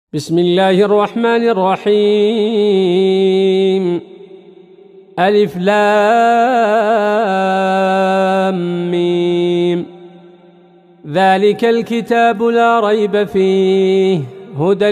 بسم الله الرحمن الرحيم. ألف لام ميم. ذلك الكتاب لا ريب فيه هدى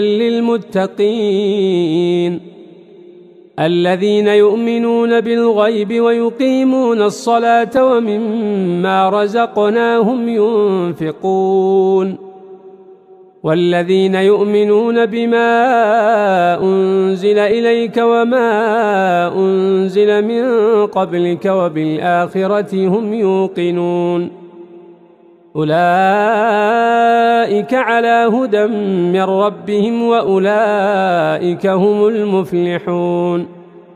للمتقين الذين يؤمنون بالغيب ويقيمون الصلاة ومما رزقناهم ينفقون والذين يؤمنون بما أنزل إليك وما أنزل من قبلك وبالآخرة هم يوقنون أولئك على هدى من ربهم وأولئك هم المفلحون.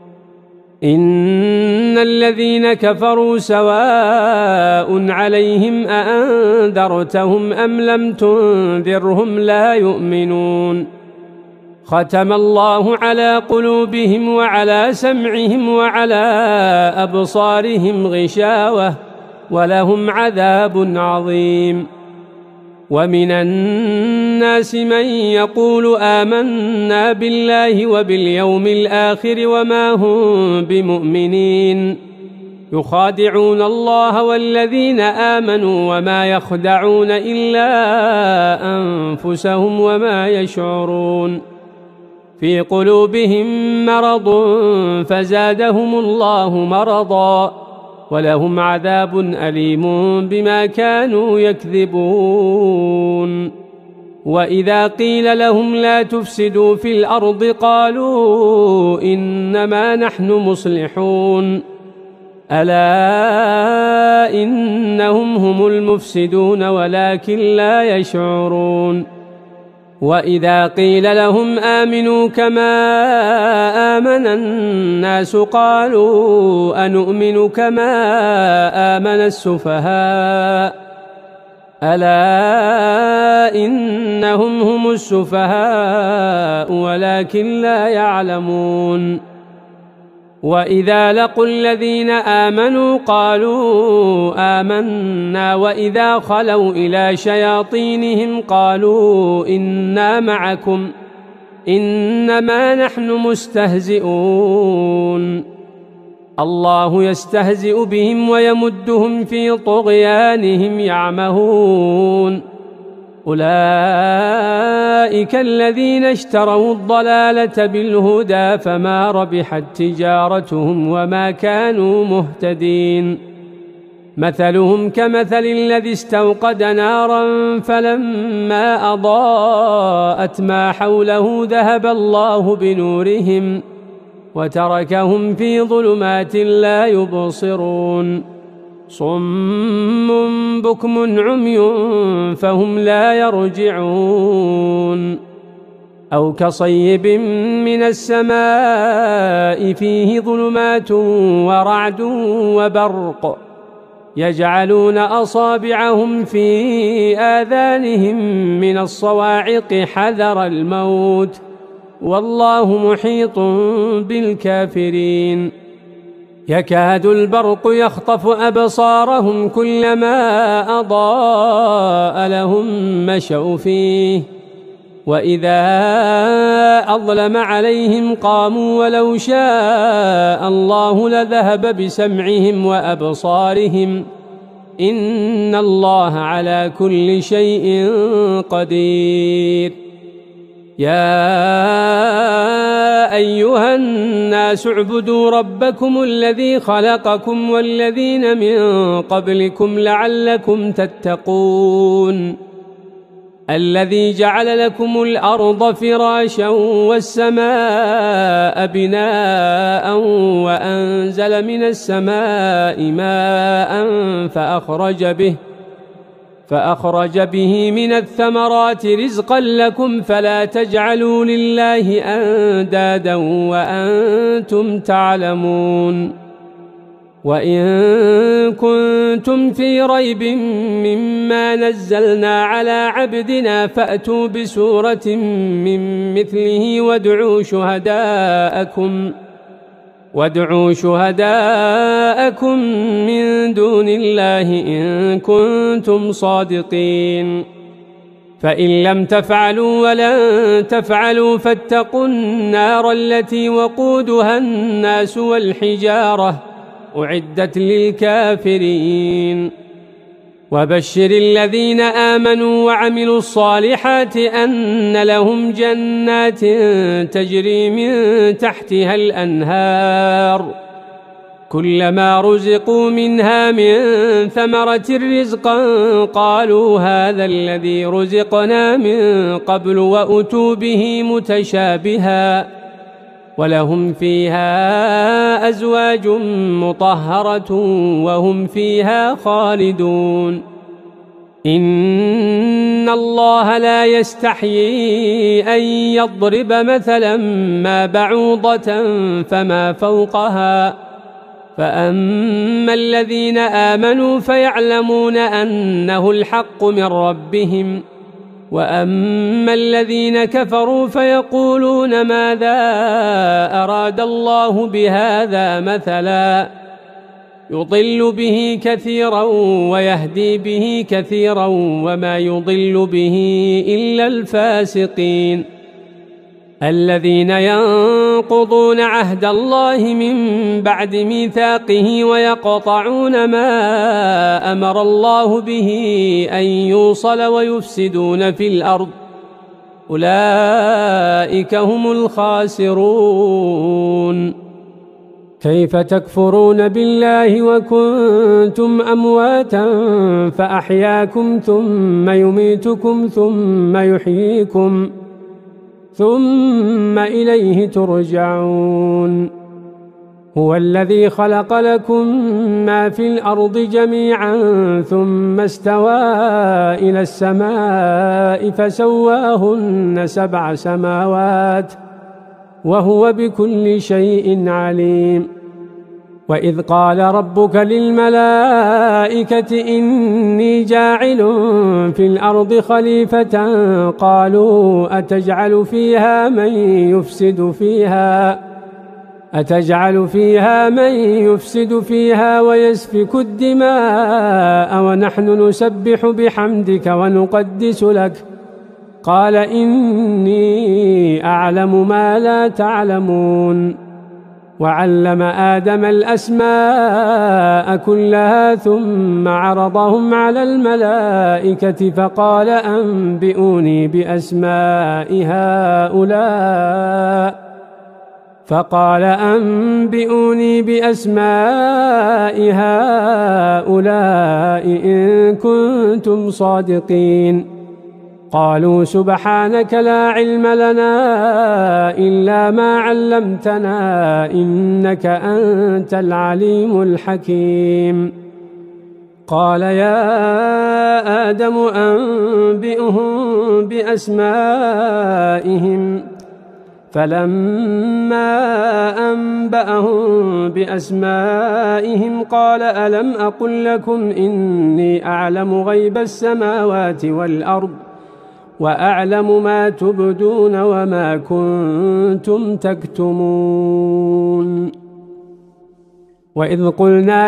إن الذين كفروا سواء عليهم أأنذرتهم أم لم تنذرهم لا يؤمنون. ختم الله على قلوبهم وعلى سمعهم وعلى أبصارهم غشاوة ولهم عذاب عظيم. ومن الناس من يقول آمنا بالله وباليوم الآخر وما هم بمؤمنين يخادعون الله والذين آمنوا وما يخدعون إلا أنفسهم وما يشعرون. في قلوبهم مرض فزادهم الله مرضا ولهم عذاب أليم بما كانوا يكذبون. وإذا قيل لهم لا تفسدوا في الأرض قالوا إنما نحن مصلحون ألا إنهم هم المفسدون ولكن لا يشعرون. وإذا قيل لهم آمنوا كما آمن الناس قالوا أنؤمن كما آمن السفهاء ألا إنهم هم السفهاء ولكن لا يعلمون. وإذا لقوا الذين آمنوا قالوا آمنا وإذا خلوا إلى شياطينهم قالوا إنا معكم إنما نحن مستهزئون. الله يستهزئ بهم ويمدهم في طغيانهم يعمهون. أولئك الذين اشتروا الضلالة بالهدى فما ربحت تجارتهم وما كانوا مهتدين. مثلهم كمثل الذي استوقد نارا فلما أضاءت ما حوله ذهب الله بنورهم وتركهم في ظلمات لا يبصرون. صم بكم عمي فهم لا يرجعون. أو كصيب من السماء فيه ظلمات ورعد وبرق يجعلون أصابعهم في آذانهم من الصواعق حذر الموت والله محيط بالكافرين. يكاد البرق يخطف أبصارهم كلما أضاء لهم مشوا فيه وإذا أظلم عليهم قاموا ولو شاء الله لذهب بسمعهم وأبصارهم إن الله على كل شيء قدير. يا أيها الناس اعبدوا ربكم الذي خلقكم والذين من قبلكم لعلكم تتقون الذي جعل لكم الأرض فراشا والسماء بناء وأنزل من السماء ماء فأخرج به من الثمرات رزقا لكم فلا تجعلوا لله أندادا وأنتم تعلمون. وإن كنتم في ريب مما نزلنا على عبدنا فأتوا بسورة من مثله وادعوا شهداءكم من دون الله إن كنتم صادقين فإن لم تفعلوا ولن تفعلوا فاتقوا النار التي وقودها الناس والحجارة أعدت للكافرين وبشر الذين آمنوا وعملوا الصالحات أن لهم جنات تجري من تحتها الأنهار كلما رزقوا منها من ثمرة رزقا قالوا هذا الذي رزقنا من قبل وأتوا به متشابها ولهم فيها أزواج مطهرة وهم فيها خالدون إن الله لا يستحيي أن يضرب مثلا ما بعوضة فما فوقها فأما الذين آمنوا فيعلمون أنه الحق من ربهم وأما الذين كفروا فيقولون ماذا أراد الله بهذا مثلا يضل به كثيرا ويهدي به كثيرا وما يضل به إلا الفاسقين الذين ينقضون عهد الله من بعد ميثاقه ويقطعون ما أمر الله به أن يوصل ويفسدون في الأرض أولئك هم الخاسرون كيف تكفرون بالله وكنتم أمواتا فأحياكم ثم يميتكم ثم يحييكم ثم إليه ترجعون هو الذي خلق لكم ما في الأرض جميعا ثم استوى إلى السماء فسواهن 7 سماوات وهو بكل شيء عليم وإذ قال ربك للملائكة إني جاعل في الأرض خليفة قالوا أتجعل فيها من يفسد فيها ويسفك الدماء ونحن نسبح بحمدك ونقدس لك قال إني أعلم ما لا تعلمون وعلم آدم الأسماء كلها ثم عرضهم على الملائكة فقال أنبئوني بأسماء هؤلاء إن كنتم صادقين قالوا سبحانك لا علم لنا إلا ما علمتنا إنك أنت العليم الحكيم قال يا آدم أنبئهم بأسمائهم فلما أنبأهم بأسمائهم قال ألم أقل لكم إني أعلم غيب السماوات والأرض وأعلم ما تبدون وما كنتم تكتمون وإذ قلنا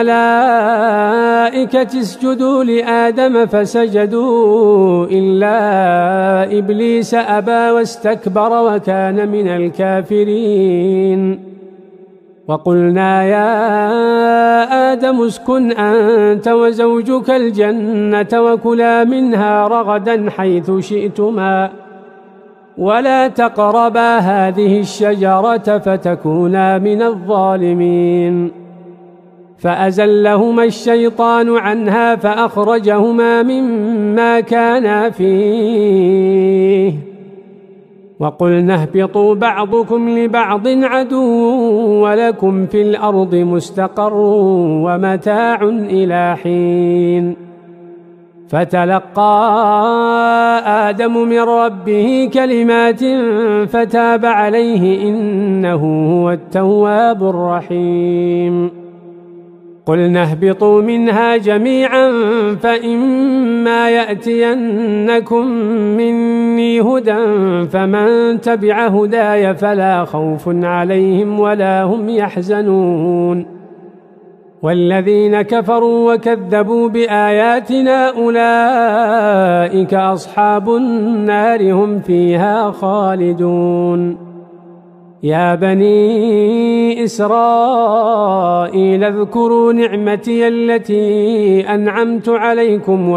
للملائكة اسجدوا لآدم فسجدوا إلا إبليس أبى واستكبر وكان من الكافرين وقلنا يا آدم اسكن أنت وزوجك الجنة وكلا منها رغدا حيث شئتما ولا تقربا هذه الشجرة فتكونا من الظالمين فأزلهما الشيطان عنها فأخرجهما مما كانا فيه وقلنا اهبطوا بعضكم لبعض عدو ولكم في الأرض مستقر ومتاع إلى حين فتلقى آدم من ربه كلمات فتاب عليه إنه هو التواب الرحيم قلنا اهبطوا منها جميعا فإما يأتينكم مني هدى فمن تبع هداي فلا خوف عليهم ولا هم يحزنون والذين كفروا وكذبوا بآياتنا أولئك أصحاب النار هم فيها خالدون. يا بني إسرائيل اذكروا نعمتي التي أنعمت عليكم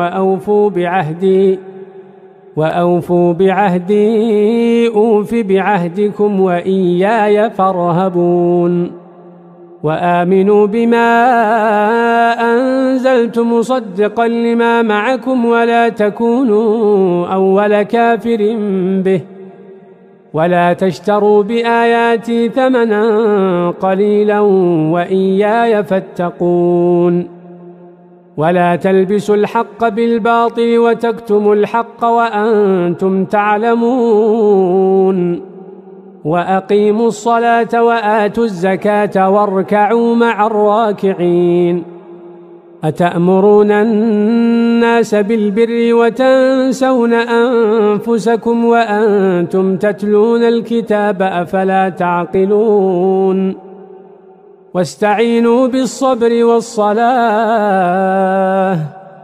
وأوفوا بعهدي أوف بعهدكم وإياي فارهبون. وآمنوا بما أنزلت مصدقا لما معكم ولا تكونوا أول كافر به ولا تشتروا بآياتي ثمنا قليلا وإياي فاتقون. ولا تلبسوا الحق بالباطل وتكتموا الحق وأنتم تعلمون. وأقيموا الصلاة وآتوا الزكاة واركعوا مع الراكعين. أتأمرون الناس بالبر وتنسون أنفسكم وأنتم تتلون الكتاب أفلا تعقلون. واستعينوا بالصبر والصلاة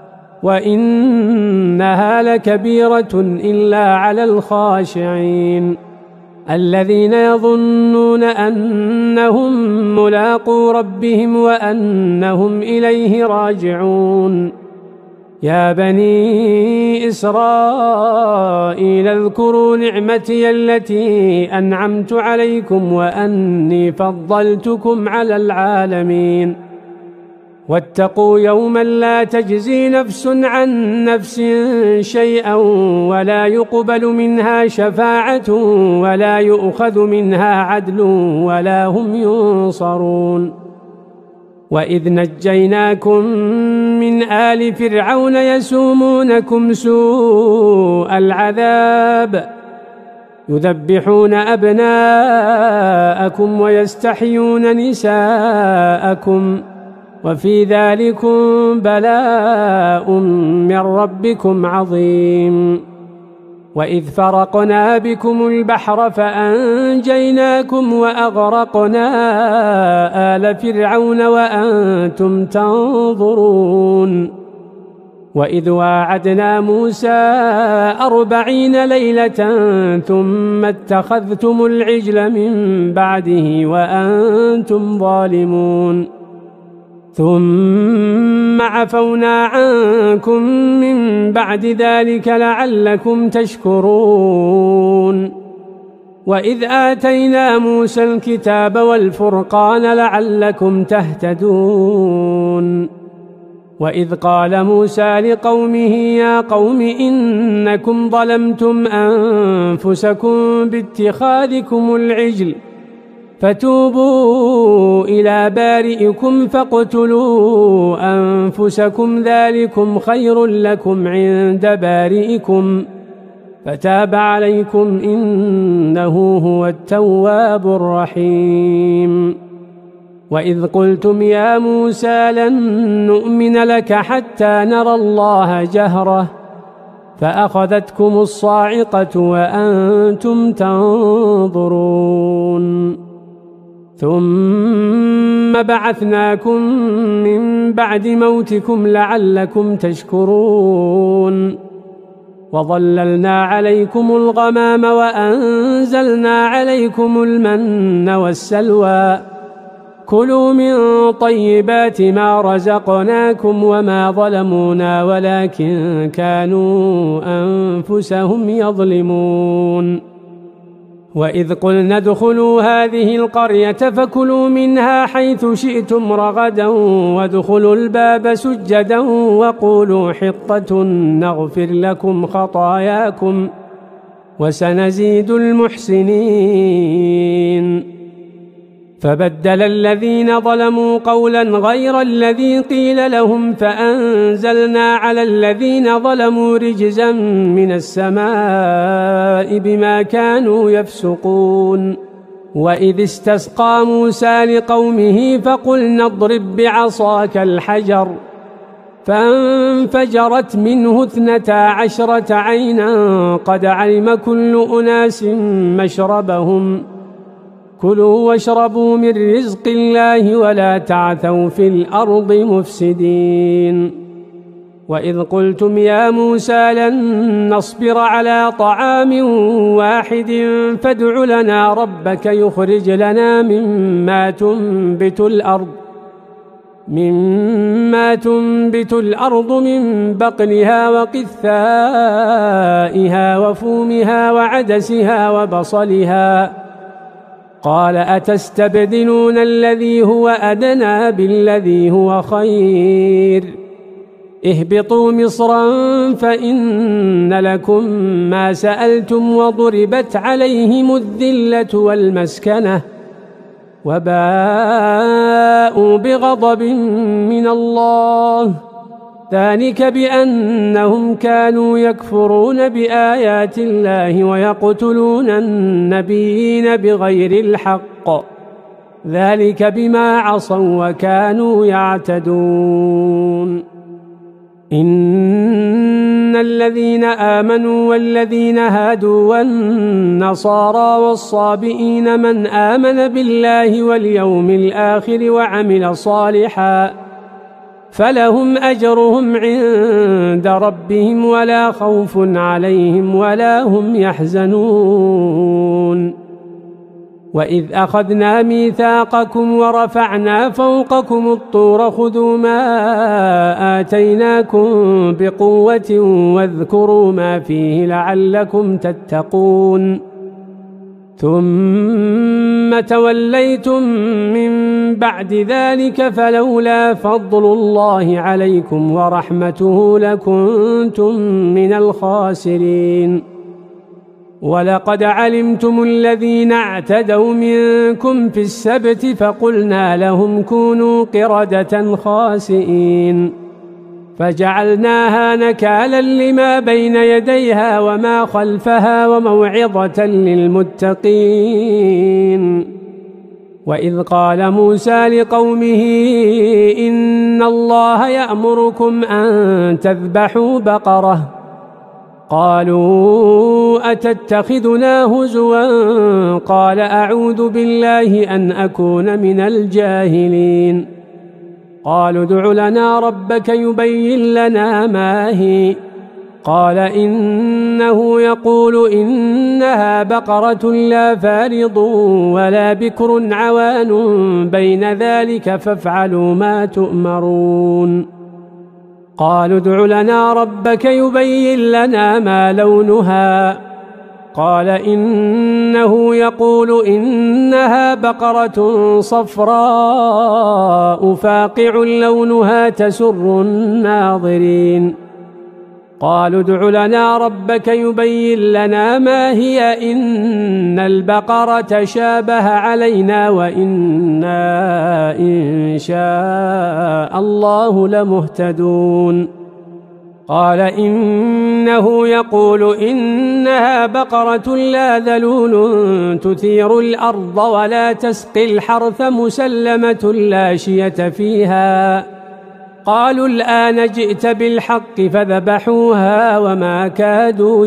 وإنها لكبيرة إلا على الخاشعين الذين يظنون أنهم ملاقو ربهم وأنهم إليه راجعون. يا بني إسرائيل اذكروا نعمتي التي أنعمت عليكم وأني فضلتكم على العالمين. واتقوا يوما لا تجزي نفس عن نفس شيئا ولا يقبل منها شفاعة ولا يؤخذ منها عدل ولا هم ينصرون. وإذ نجيناكم من آل فرعون يسومونكم سوء العذاب يذبحون أبناءكم ويستحيون نساءكم وفي ذلكم بلاء من ربكم عظيم. وإذ فرقنا بكم البحر فأنجيناكم وأغرقنا آل فرعون وأنتم تنظرون. وإذ واعدنا موسى 40 ليلة ثم اتخذتم العجل من بعده وأنتم ظالمون ثم عفونا عنكم من بعد ذلك لعلكم تشكرون. وإذ آتينا موسى الكتاب والفرقان لعلكم تهتدون. وإذ قال موسى لقومه يا قوم إنكم ظلمتم أنفسكم باتخاذكم العجل فتوبوا إلى بارئكم فاقتلوا أنفسكم ذلكم خير لكم عند بارئكم فتاب عليكم إنه هو التواب الرحيم. وإذ قلتم يا موسى لن نؤمن لك حتى نرى الله جهرة فأخذتكم الصاعقة وأنتم تنظرون. ثم بعثناكم من بعد موتكم لعلكم تشكرون. وظللنا عليكم الغمام وأنزلنا عليكم المن والسلوى كلوا من طيبات ما رزقناكم وما ظلمونا ولكن كانوا أنفسهم يظلمون. وإذ قلنا ادخلوا هذه القرية فكلوا منها حيث شئتم رغدا وادخلوا الباب سجدا وقولوا حطة نغفر لكم خطاياكم وسنزيد المحسنين. فبدل الذين ظلموا قولا غير الذي قيل لهم فأنزلنا على الذين ظلموا رجزا من السماء بما كانوا يفسقون. وإذ استسقى موسى لقومه فقلنا اضرب بعصاك الحجر فانفجرت منه 12 عينا قد علم كل أناس مشربهم كلوا واشربوا من رزق الله ولا تعثوا في الأرض مفسدين وإذ قلتم يا موسى لن نصبر على طعام واحد فادع لنا ربك يخرج لنا مما تنبت الأرض من بقلها وقثائها وفومها وعدسها وبصلها قال أتستبدلون الذي هو أدنى بالذي هو خير اهبطوا مصرا فإن لكم ما سألتم وضربت عليهم الذلة والمسكنة وباءوا بغضب من الله ذلك بأنهم كانوا يكفرون بآيات الله ويقتلون النبيين بغير الحق ذلك بما عصوا وكانوا يعتدون إن الذين آمنوا والذين هادوا والنصارى والصابئين من آمن بالله واليوم الآخر وعمل صالحا فلهم أجرهم عند ربهم ولا خوف عليهم ولا هم يحزنون وإذ أخذنا ميثاقكم ورفعنا فوقكم الطور خذوا ما آتيناكم بقوة واذكروا ما فيه لعلكم تتقون ثم توليتم من بعد ذلك فلولا فضل الله عليكم ورحمته لكنتم من الخاسرين ولقد علمتم الذين اعتدوا منكم في السبت فقلنا لهم كونوا قردة خاسئين فجعلناها نكالا لما بين يديها وما خلفها وموعظة للمتقين وإذ قال موسى لقومه إن الله يأمركم أن تذبحوا بقرة قالوا أتتخذنا هزوا قال أعوذ بالله أن أكون من الجاهلين قالوا ادع لنا ربك يبين لنا ما هي قال إنه يقول إنها بقرة لا فارض ولا بكر عوان بين ذلك فافعلوا ما تؤمرون قالوا ادع لنا ربك يبين لنا ما لونها قال إنه يقول إنها بقرة صفراء فاقع لونها تسر الناظرين قالوا ادع لنا ربك يبين لنا ما هي إن البقرة شابه علينا وإنا إن شاء الله لمهتدون قال إنه يقول إنها بقرة لا ذلول تثير الأرض ولا تسقي الحرث مسلمة لا شية فيها قالوا الآن جئت بالحق فذبحوها وما كادوا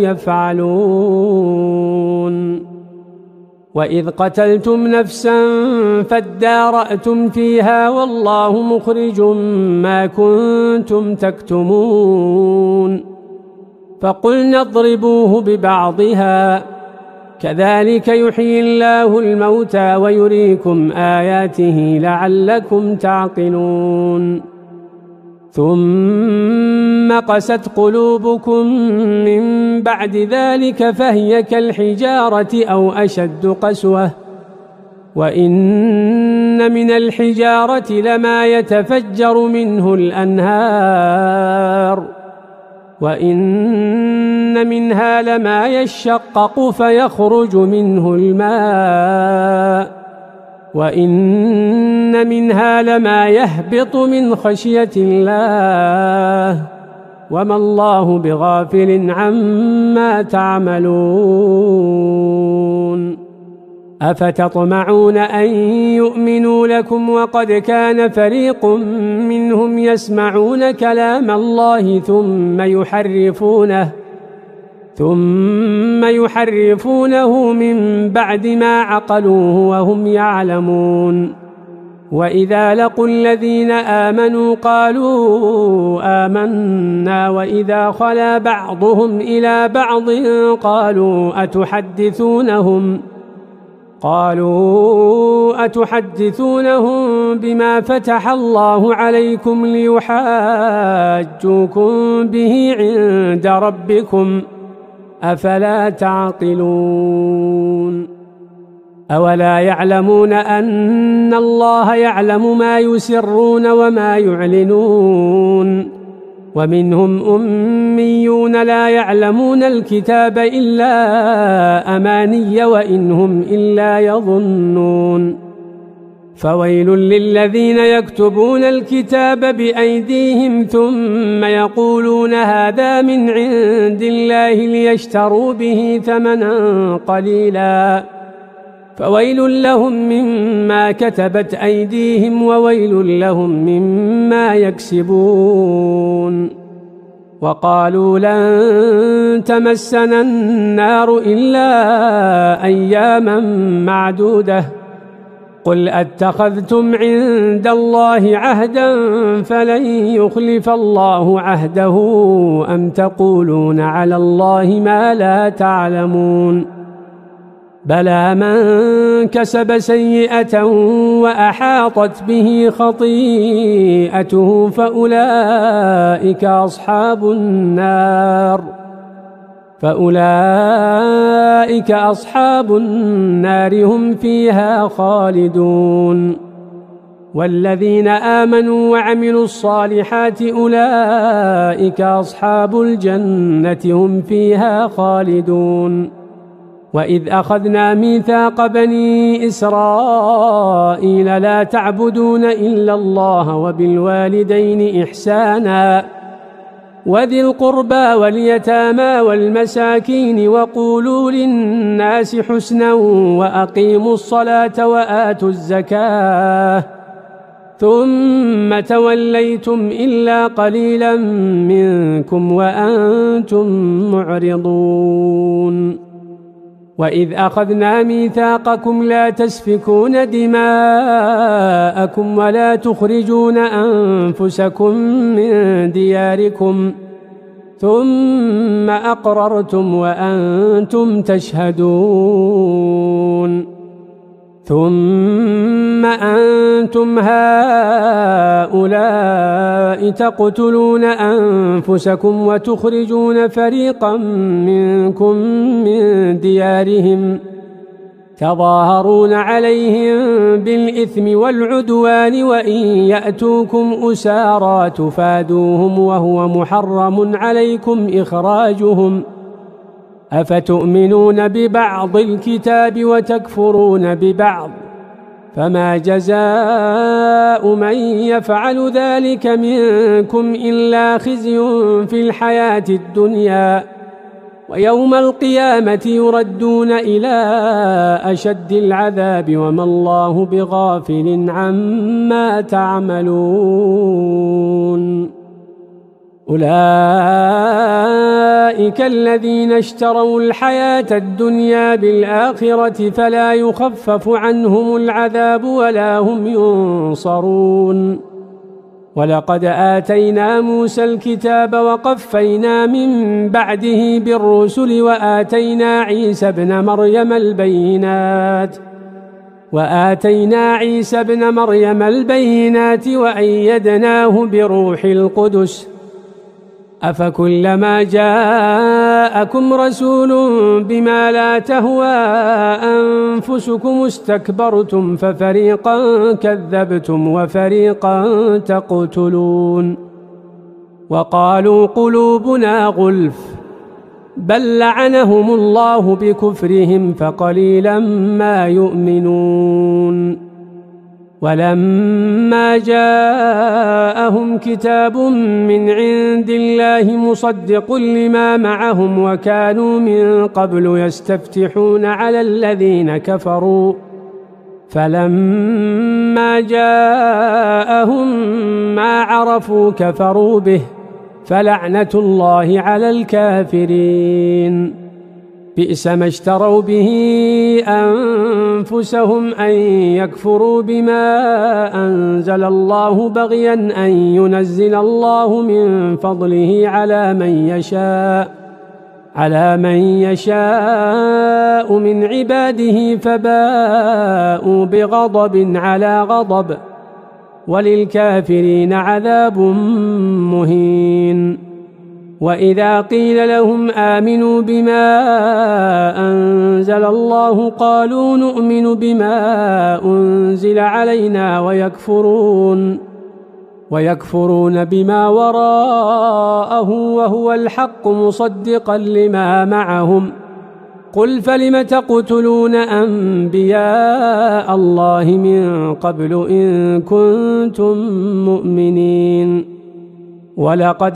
يفعلون وإذ قتلتم نفسا فادارأتم فيها والله مخرج ما كنتم تكتمون فقلنا اضربوه ببعضها كذلك يحيي الله الموتى ويريكم آياته لعلكم تعقلون ثم قست قلوبكم من بعد ذلك فهي كالحجارة أو أشد قسوة وإن من الحجارة لما يتفجر منه الأنهار وإن منها لما يشقق فيخرج منه الماء وإن منها لما يهبط من خشية الله وما الله بغافل عما تعملون أفتطمعون أن يؤمنوا لكم وقد كان فريق منهم يسمعون كلام الله ثم ثم يحرفونه من بعد ما عقلوه وهم يعلمون. وإذا لقوا الذين آمنوا قالوا آمنا وإذا خلا بعضهم إلى بعض قالوا أتحدثونهم بما فتح الله عليكم ليحاجوكم به عند ربكم أفلا تعقلون. أولا يعلمون أن الله يعلم ما يسرون وما يعلنون. ومنهم أميون لا يعلمون الكتاب إلا أماني وإن هم إلا يظنون. فويل للذين يكتبون الكتاب بأيديهم ثم يقولون هذا من عند الله ليشتروا به ثمنا قليلا فويل لهم مما كتبت أيديهم وويل لهم مما يكسبون. وقالوا لن تمسنا النار إلا أياما معدودة قل أتخذتم عند الله عهدا فلن يخلف الله عهده أم تقولون على الله ما لا تعلمون. بلى من كسب سيئة وأحاطت به خطيئته فأولئك أصحاب النار هم فيها خالدون. والذين آمنوا وعملوا الصالحات أولئك أصحاب الجنة هم فيها خالدون. وإذ أخذنا ميثاق بني إسرائيل لا تعبدون إلا الله وبالوالدين إحسانا وذي القربى واليتامى والمساكين وقولوا للناس حسنا وأقيموا الصلاة وآتوا الزكاة ثم توليتم إلا قليلا منكم وأنتم معرضون. وإذ أخذنا ميثاقكم لا تسفكون دماءكم ولا تخرجون أنفسكم من دياركم ثم أقررتم وأنتم تشهدون. ثم أنتم هؤلاء تقتلون أنفسكم وتخرجون فريقا منكم من ديارهم تظاهرون عليهم بالإثم والعدوان وإن يأتوكم أسارى تفادوهم وهو محرم عليكم إخراجهم أفتؤمنون ببعض الكتاب وتكفرون ببعض فما جزاء من يفعل ذلك منكم إلا خزي في الحياة الدنيا ويوم القيامة يردون إلى أشد العذاب وما الله بغافل عما تعملون. أولئك الذين اشتروا الحياة الدنيا بالآخرة فلا يخفف عنهم العذاب ولا هم ينصرون. ولقد آتينا موسى الكتاب وقفينا من بعده بالرسل وآتينا عيسى ابن مريم البينات وأيدناه بروح القدس أفكلما جاءكم رسول بما لا تهوى أنفسكم استكبرتم ففريقا كذبتم وفريقا تقتلون. وقالوا قلوبنا غلف بل لعنهم الله بكفرهم فقليلا ما يؤمنون. ولما جاءهم كتاب من عند الله مصدق لما معهم وكانوا من قبل يستفتحون على الذين كفروا فلما جاءهم ما عرفوا كفروا به فلعنة الله على الكافرين. بئس ما اشتروا به أنفسهم أن يكفروا بما أنزل الله بغيا أن ينزل الله من فضله على من يشاء من عباده، فباءوا بغضب على غضب، وللكافرين عذاب مهين. وإذا قيل لهم آمنوا بما أنزل الله قالوا نؤمن بما أنزل علينا ويكفرون بما وراءه وهو الحق مصدقا لما معهم. قل فلم تقتلون أنبياء الله من قبل إن كنتم مؤمنين؟ ولقد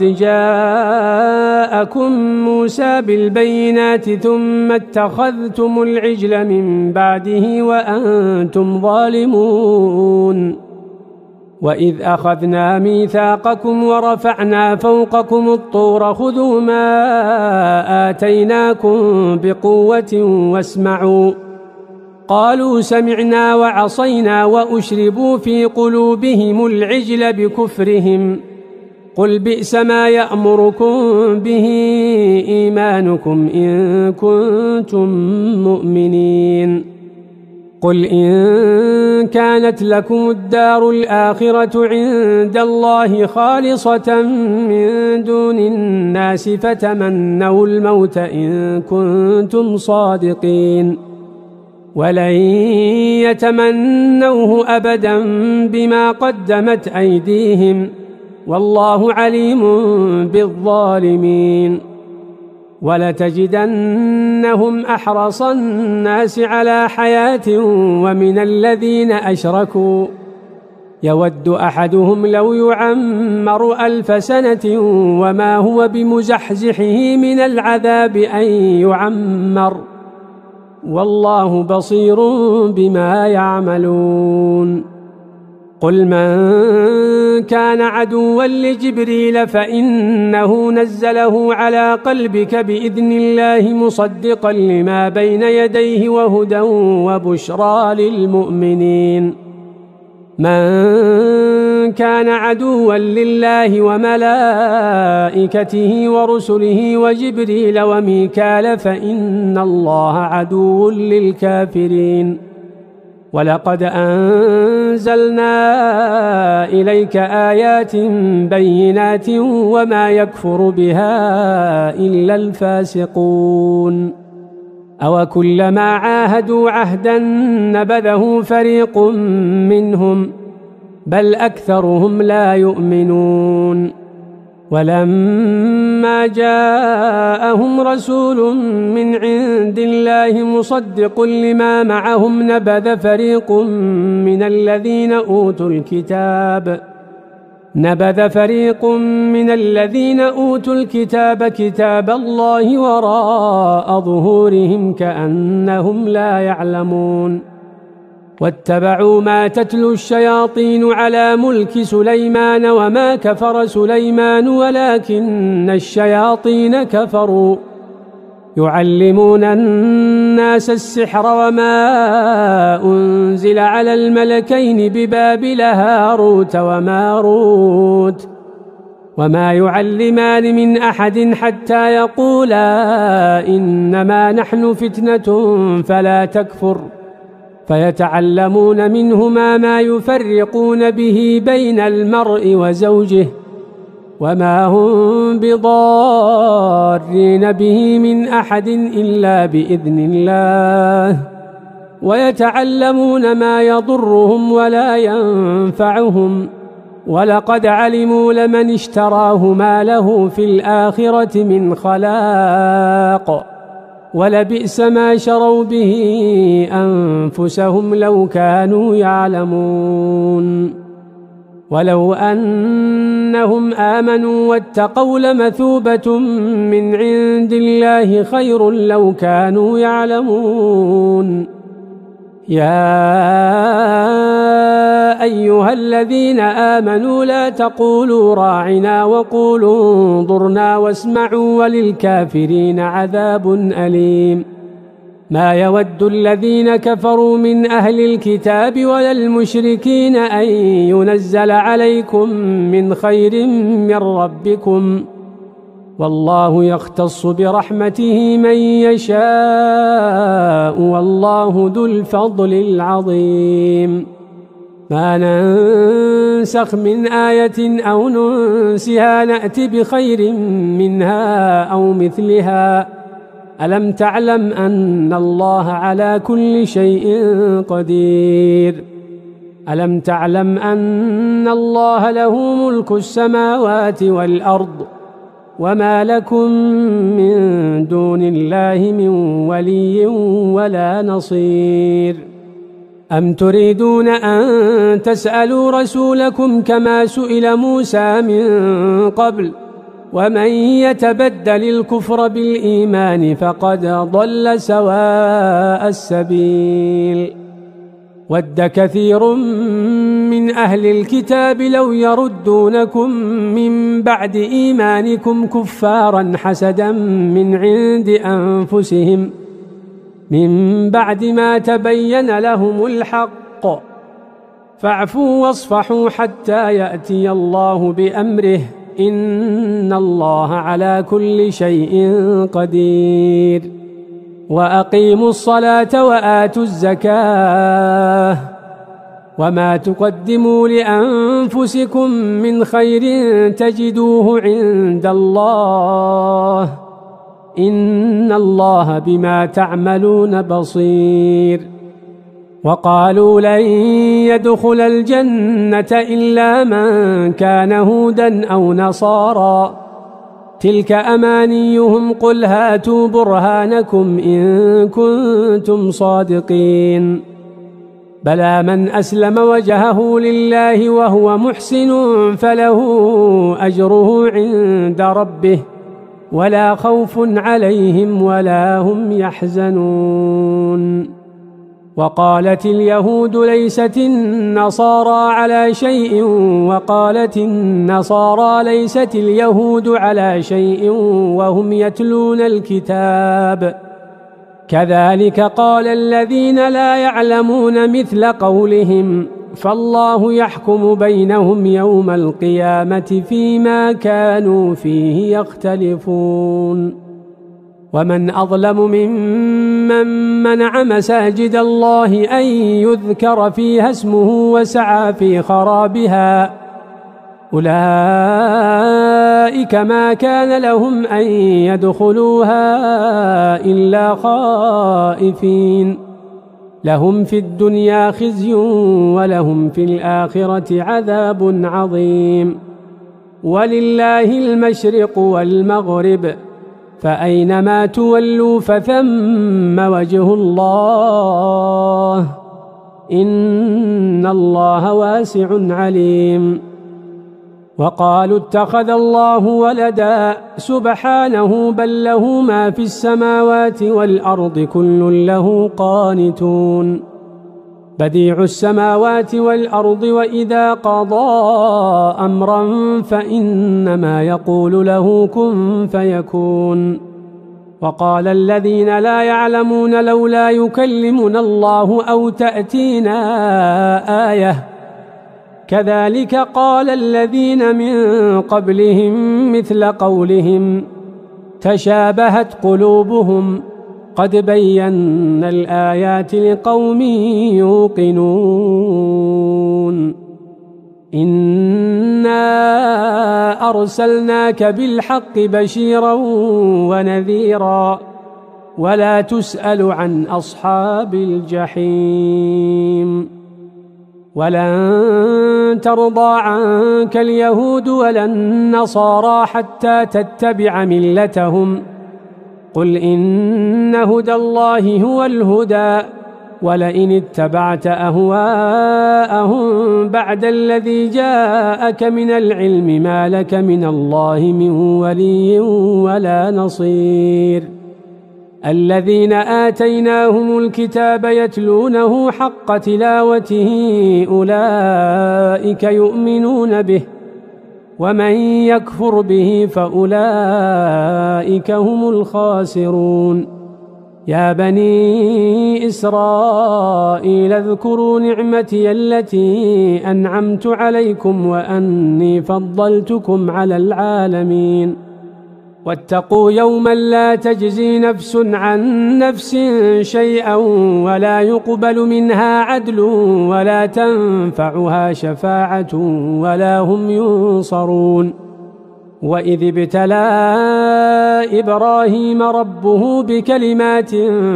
جاءكم موسى بالبينات ثم اتخذتم العجل من بعده وأنتم ظالمون. وإذ أخذنا ميثاقكم ورفعنا فوقكم الطور خذوا ما آتيناكم بقوة واسمعوا. قالوا سمعنا وعصينا وأشربوا في قلوبهم العجل بكفرهم. قل بئس ما يأمركم به إيمانكم إن كنتم مؤمنين. قل إن كانت لكم الدار الآخرة عند الله خالصة من دون الناس فتمنوا الموت إن كنتم صادقين، ولن يتمنوه أبدا بما قدمت أيديهم، والله عليم بالظالمين. ولتجدنهم أحرص الناس على حياة ومن الذين أشركوا يود أحدهم لو يعمر 1000 سنة وما هو بمزحزحه من العذاب أن يعمر، والله بصير بما يعملون. قل من كان عدوا لجبريل فإنه نزله على قلبك بإذن الله مصدقا لما بين يديه وهدى وبشرى للمؤمنين. من كان عدوا لله وملائكته ورسله وجبريل وميكال فإن الله عدو للكافرين. ولقد أنزلنا إليك آيات بينات وما يكفر بها إلا الفاسقون. أوكلما عاهدوا عهدا نبذه فريق منهم بل أكثرهم لا يؤمنون. ولما جاءهم رسول من عند الله مصدق لما معهم نبذ فريق من الذين أوتوا الكتاب كتاب الله وراء ظهورهم كأنهم لا يعلمون. واتبعوا ما تتلو الشياطين على ملك سليمان وما كفر سليمان ولكن الشياطين كفروا يعلمون الناس السحر وما أنزل على الملكين ببابل هاروت وماروت وما يعلمان من أحد حتى يقولا إنما نحن فتنة فلا تكفر، فيتعلمون منهما ما يفرقون به بين المرء وزوجه وما هم بضارين به من أحد إلا بإذن الله، ويتعلمون ما يضرهم ولا ينفعهم، ولقد علموا لمن اشتراه ما له في الآخرة من خلاق، ولبئس ما شروا به أنفسهم لو كانوا يعلمون. ولو أنهم آمنوا واتقوا لمثوبة من عند الله خير لو كانوا يعلمون. يا أيها الذين آمنوا لا تقولوا راعنا وقولوا انظرنا واسمعوا وللكافرين عذاب أليم ما يود الذين كفروا من أهل الكتاب ولا المشركين أن ينزل عليكم من خير من ربكم والله يختص برحمته من يشاء والله ذو الفضل العظيم ما ننسخ من آية أو ننسها نأت بخير منها أو مثلها ألم تعلم أن الله على كل شيء قدير ألم تعلم أن الله له ملك السماوات والأرض وما لكم من دون الله من ولي ولا نصير أم تريدون أن تسألوا رسولكم كما سئل موسى من قبل ومن يتبدل الكفر بالإيمان فقد ضل سواء السبيل ود كثير من أهل الكتاب لو يردونكم من بعد إيمانكم كفارا حسدا من عند أنفسهم من بعد ما تبين لهم الحق فاعفوا واصفحوا حتى يأتي الله بأمره إن الله على كل شيء قدير وأقيموا الصلاة وآتوا الزكاة وما تقدموا لأنفسكم من خير تجدوه عند الله إن الله بما تعملون بصير وقالوا لن يدخل الجنة إلا من كان هودا أو نصارى تلك أمانيهم قل هاتوا برهانكم إن كنتم صادقين بلى من أسلم وجهه لله وهو محسن فله أجره عند ربه ولا خوف عليهم ولا هم يحزنون وقالت اليهود ليست النصارى على شيء وقالت النصارى ليست اليهود على شيء وهم يتلون الكتاب كذلك قال الذين لا يعلمون مثل قولهم فالله يحكم بينهم يوم القيامة فيما كانوا فيه يختلفون ومن أظلم ممن منع مساجد الله أن يذكر فيها اسمه وسعى في خرابها أولئك ما كان لهم أن يدخلوها إلا خائفين لهم في الدنيا خزي ولهم في الآخرة عذاب عظيم ولله المشرق والمغرب فأينما تولوا فثم وجه الله إن الله واسع عليم وقالوا اتخذ الله ولدا سبحانه بل له ما في السماوات والأرض كل له قانتون بديع السماوات والأرض وإذا قضى أمرا فإنما يقول له كن فيكون وقال الذين لا يعلمون لولا يكلمنا الله أو تأتينا آية كذلك قال الذين من قبلهم مثل قولهم تشابهت قلوبهم قد بينا الآيات لقوم يوقنون إنا أرسلناك بالحق بشيرا ونذيرا ولا تسأل عن أصحاب الجحيم ولن ترضى عنك اليهود ولا النصارى حتى تتبع ملتهم قل إن هدى الله هو الهدى ولئن اتبعت أهواءهم بعد الذي جاءك من العلم ما لك من الله من ولي ولا نصير الذين آتيناهم الكتاب يتلونه حق تلاوته أولئك يؤمنون به ومن يكفر به فأولئك هم الخاسرون يا بني إسرائيل اذكروا نعمتي التي أنعمت عليكم وأني فضلتكم على العالمين واتقوا يوما لا تجزي نفس عن نفس شيئا ولا يقبل منها عدل ولا تنفعها شفاعة ولا هم ينصرون وإذ ابتلى إبراهيم ربه بكلمات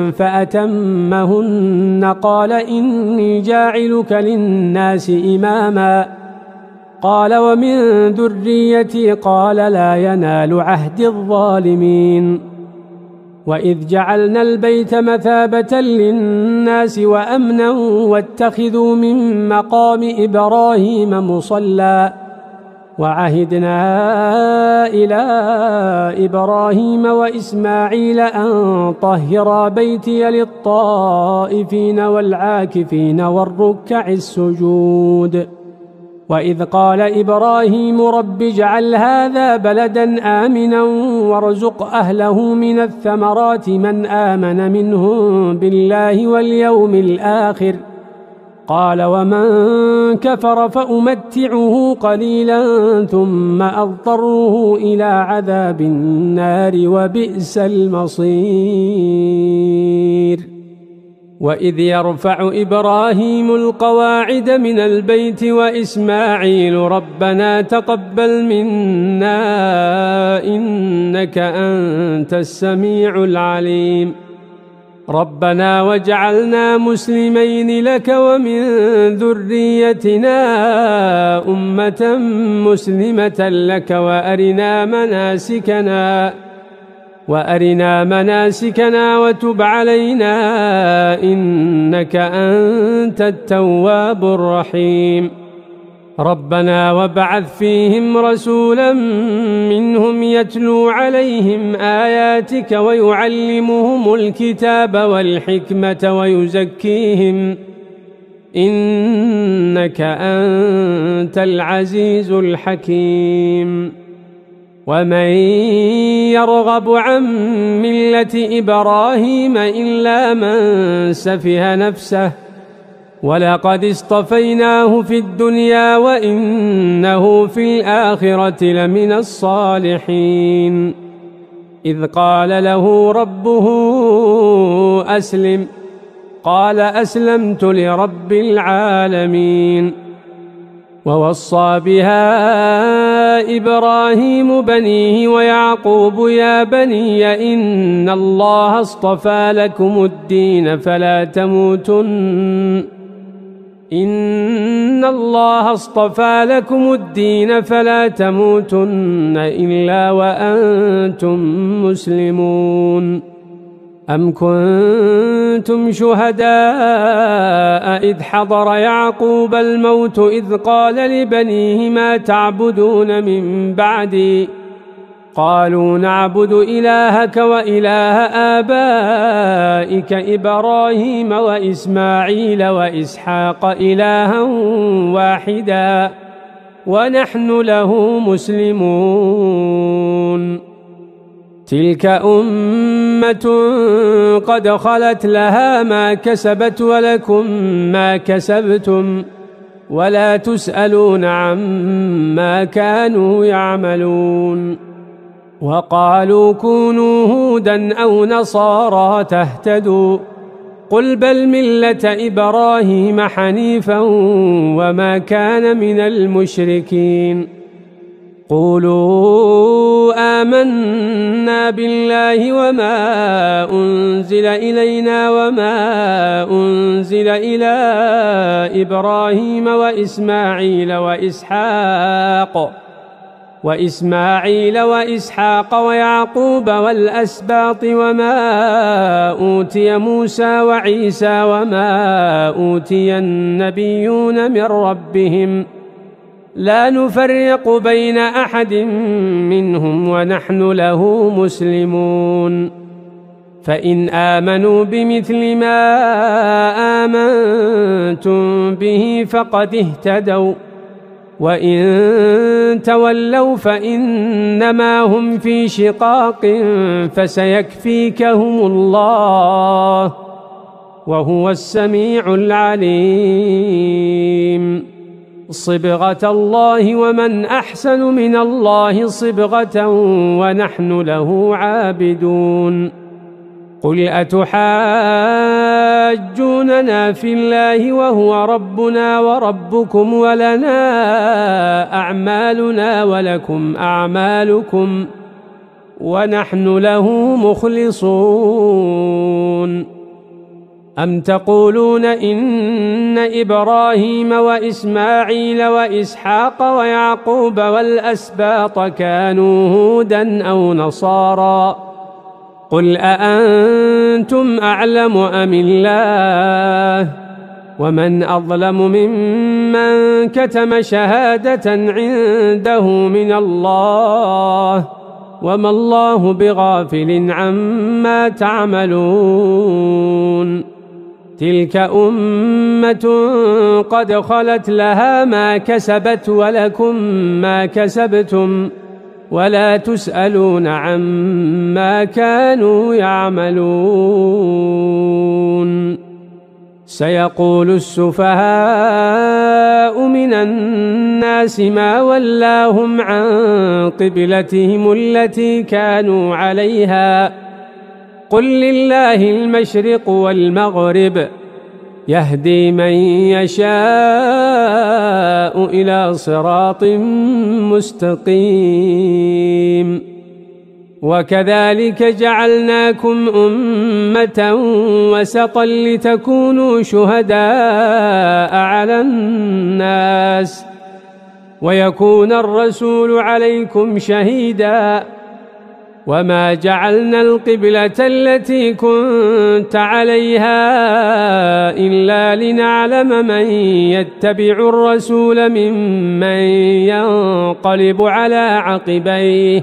فأتمهن قال إني جاعلك للناس إماما قال ومن ذريتي قال لا ينال عهد الظالمين وإذ جعلنا البيت مثابة للناس وأمنا واتخذوا من مقام إبراهيم مصلى وعهدنا إلى إبراهيم وإسماعيل أن طهرا بيتي للطائفين والعاكفين والركع السجود وإذ قال إبراهيم رب اجعل هذا بلدا آمنا وارزق أهله من الثمرات من آمن منهم بالله واليوم الآخر قال ومن كفر فأمتعه قليلا ثم أضطره إلى عذاب النار وبئس المصير وإذ يرفع إبراهيم القواعد من البيت وإسماعيل ربنا تقبل منا إنك أنت السميع العليم ربنا واجعلنا مسلمين لك ومن ذريتنا أمة مسلمة لك وأرنا مناسكنا وتب علينا إنك أنت التواب الرحيم ربنا وابعث فيهم رسولا منهم يتلو عليهم آياتك ويعلمهم الكتاب والحكمة ويزكيهم إنك أنت العزيز الحكيم ومن يرغب عن ملة إبراهيم إلا من سفه نفسه ولقد اصطفيناه في الدنيا وإنه في الآخرة لمن الصالحين إذ قال له ربه أسلم قال أسلمت لرب العالمين ووصى بها إبراهيم بنيه ويعقوب يا بني إن الله اصطفى لكم الدين فلا تموتن إلا وأنتم مسلمون أم كنتم شهداء إذ حضر يعقوب الموت إذ قال لبنيه ما تعبدون من بعدي قالوا نعبد إلهك وإله آبائك إبراهيم وإسماعيل وإسحاق إلها واحدا ونحن له مسلمون تلك أمة قد خلت لها ما كسبت ولكم ما كسبتم ولا تسألون عما كانوا يعملون وقالوا كونوا هودا أو نصارى تهتدوا قل بل ملة إبراهيم حنيفا وما كان من المشركين قولوا آمنا بالله وما أنزل إلينا وما أنزل إلى إبراهيم وإسماعيل وإسحاق ويعقوب والأسباط وما أوتي موسى وعيسى وما أوتي النبيون من ربهم لا نفرق بين أحد منهم ونحن له مسلمون فإن آمنوا بمثل ما آمنتم به فقد اهتدوا وإن تولوا فإنما هم في شقاق فسيكفيكهم الله وهو السميع العليم. صبغة الله ومن أحسن من الله صبغة ونحن له عابدون. قل أتحاجوننا في الله وهو ربنا وربكم ولنا أعمالنا ولكم أعمالكم ونحن له مخلصون. أم تقولون إن إبراهيم وإسماعيل وإسحاق ويعقوب والأسباط كانوا هودا أو نصارى قل أأنتم أعلم أم الله ومن أظلم ممن كتم شهادة عنده من الله وما الله بغافل عما تعملون. تلك أمة قد خلت لها ما كسبت ولكم ما كسبتم ولا تسألون عما كانوا يعملون. سيقول السفهاء من الناس ما ولاهم عن قبلتهم التي كانوا عليها قل لله المشرق والمغرب يهدي من يشاء إلى صراط مستقيم. وكذلك جعلناكم أمة وسطا لتكونوا شهداء على الناس ويكون الرسول عليكم شهيدا وما جعلنا القبلة التي كنت عليها إلا لنعلم من يتبع الرسول ممن ينقلب على عقبيه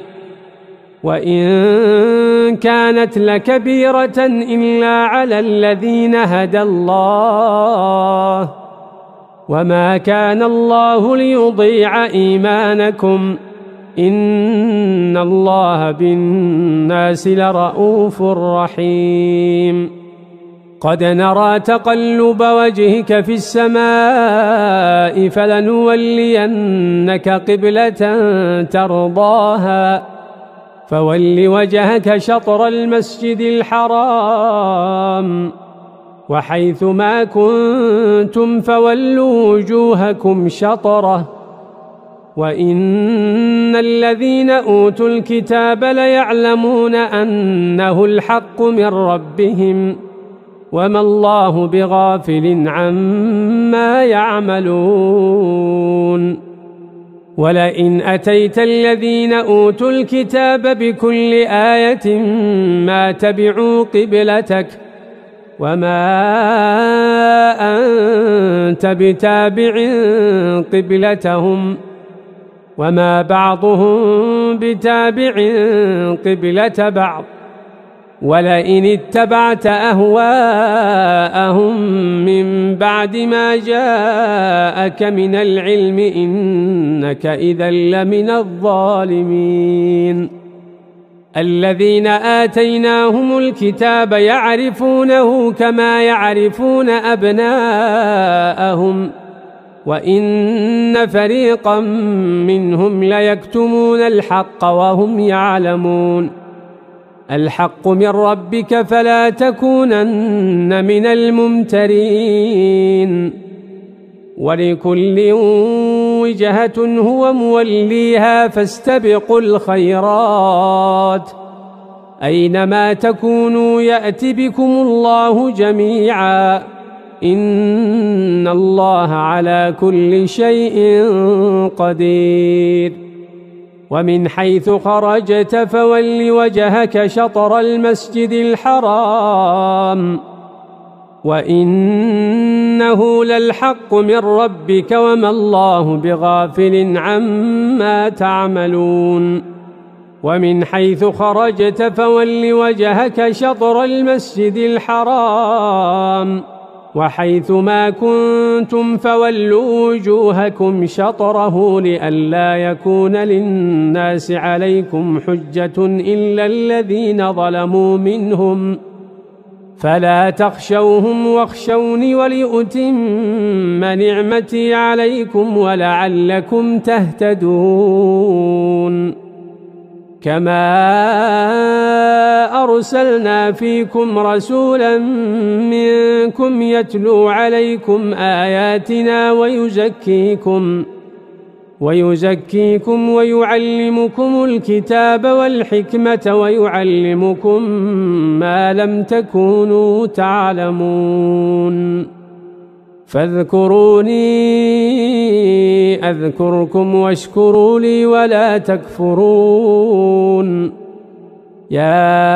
وإن كانت لكبيرة إلا على الذين هدى الله وما كان الله ليضيع إيمانكم إن الله بالناس لرؤوف رحيم. قد نرى تقلب وجهك في السماء فلنولينك قبلة ترضاها فول وجهك شطر المسجد الحرام وحيث ما كنتم فولوا وجوهكم شطره وإن الذين أوتوا الكتاب ليعلمون أنه الحق من ربهم وما الله بغافل عما يعملون. ولئن أتيت الذين أوتوا الكتاب بكل آية ما تبعوا قبلتك وما أنت بتابع قبلتهم وما بعضهم بتابع قبلة بعض ولئن اتبعت أهواءهم من بعد ما جاءك من العلم إنك إذا لمن الظالمين. الذين آتيناهم الكتاب يعرفونه كما يعرفون أبناءهم وإن فريقا منهم ليكتمون الحق وهم يعلمون. الحق من ربك فلا تكونن من الممترين. ولكل وجهة هو موليها فاستبقوا الخيرات أينما تكونوا يأت بكم الله جميعا إن الله على كل شيء قدير. ومن حيث خرجت فول وجهك شطر المسجد الحرام وإنه للحق من ربك وما الله بغافل عما تعملون. ومن حيث خرجت فول وجهك شطر المسجد الحرام وحيث ما كنتم فولوا وجوهكم شطره لئلا يكون للناس عليكم حجة إلا الذين ظلموا منهم فلا تخشوهم واخشوني ولأتم نعمتي عليكم ولعلكم تهتدون كما أرسلنا فيكم رسولا منكم يتلو عليكم آياتنا ويزكيكم ويعلمكم الكتاب والحكمة ويعلمكم ما لم تكونوا تعلمون فاذكروني أذكركم واشكروا لي ولا تكفرون يا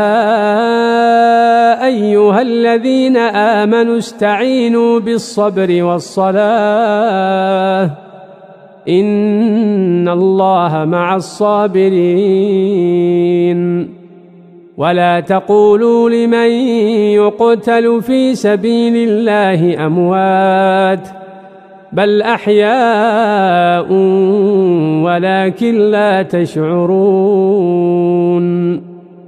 أيها الذين آمنوا استعينوا بالصبر والصلاة إن الله مع الصابرين ولا تقولوا لمن يقتل في سبيل الله أموات بل أحياء ولكن لا تشعرون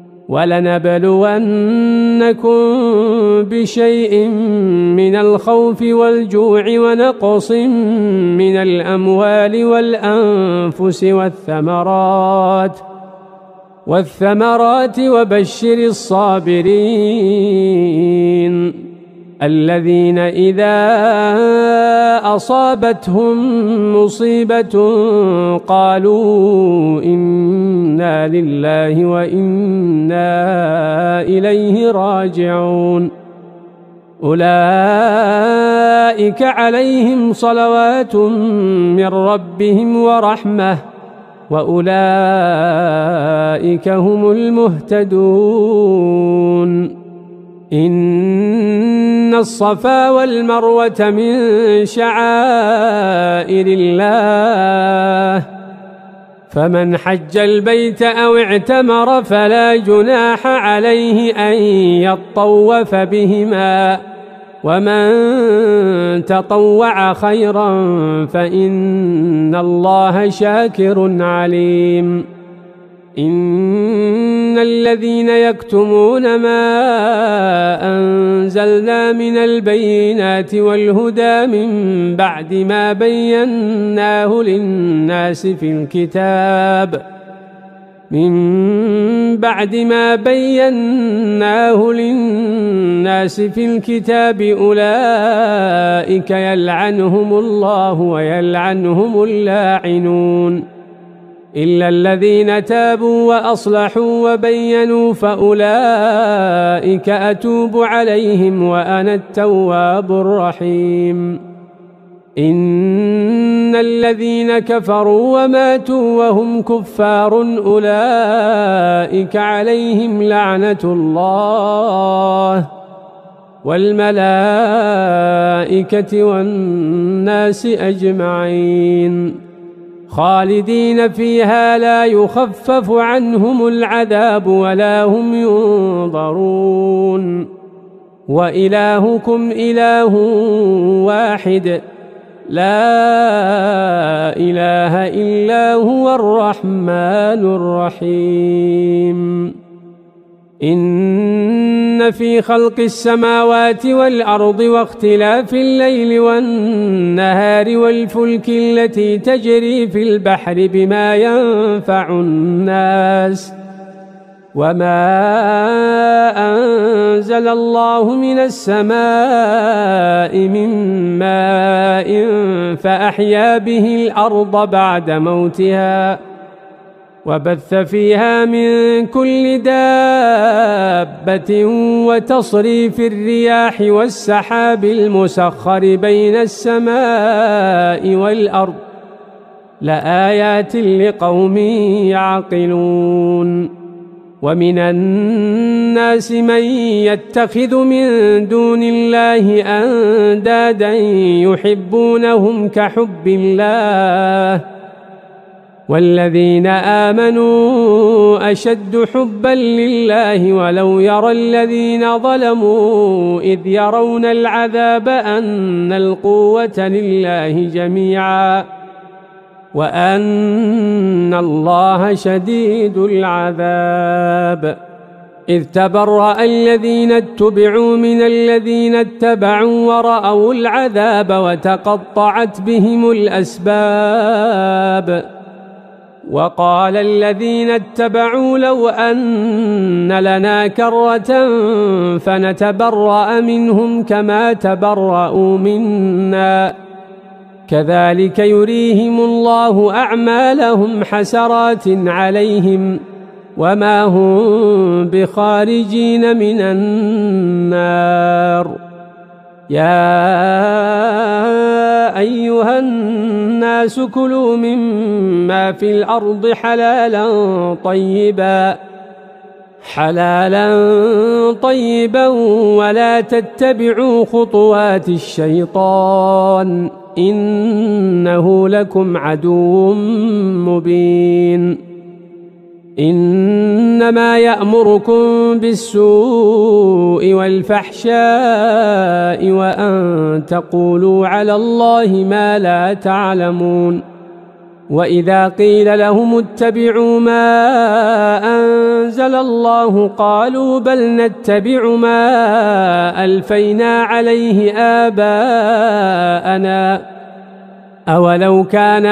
ولنبلونكم بشيء من الخوف والجوع ونقص من الأموال والأنفس والثمرات وبشر الصابرين الذين إذا أصابتهم مصيبة قالوا إنا لله وإنا إليه راجعون أولئك عليهم صلوات من ربهم ورحمة وأولئك هم المهتدون إن الصفا والمروة من شعائر الله فمن حج البيت أو اعتمر فلا جناح عليه أن يطوف بهما ومن تطوع خيرا فإن الله شاكر عليم إن الذين يكتمون ما أنزلنا من البينات والهدى من بعد ما بيناه للناس في الكتاب أولئك يلعنهم الله ويلعنهم اللاعنون إلا الذين تابوا وأصلحوا وبينوا فأولئك أتوب عليهم وأنا التواب الرحيم إن الذين كفروا وماتوا وهم كفار أولئك عليهم لعنة الله والملائكة والناس أجمعين خالدين فيها لا يخفف عنهم العذاب ولا هم ينظرون وإلهكم إله واحد لا إله إلا هو الرحمن الرحيم إن في خلق السماوات والأرض واختلاف الليل والنهار والفلك التي تجري في البحر بما ينفع الناس وما أنزل الله من السماء من ماء فأحيا به الأرض بعد موتها وبث فيها من كل دابة وتصريف الرياح والسحاب المسخر بين السماء والأرض لآيات لقوم يعقلون ومن الناس من يتخذ من دون الله أندادا يحبونهم كحب الله والذين آمنوا أشد حبا لله ولو يرى الذين ظلموا إذ يرون العذاب أن القوة لله جميعا وأن الله شديد العذاب إذ تبرأ الذين اتبعوا من الذين اتبعوا ورأوا العذاب وتقطعت بهم الأسباب وقال الذين اتبعوا لو أن لنا كرة فنتبرأ منهم كما تبرأوا منا كذلك يريهم الله أعمالهم حسرات عليهم وما هم بخارجين من النار يا أيها الناس كلوا مما في الأرض حلالا طيبا ولا تتبعوا خطوات الشيطان إنه لكم عدو مبين إنما يأمركم بالسوء والفحشاء وأن تقولوا على الله ما لا تعلمون وإذا قيل لهم اتبعوا ما أنزل الله قالوا بل نتبع ما ألفينا عليه آباءنا أولو كان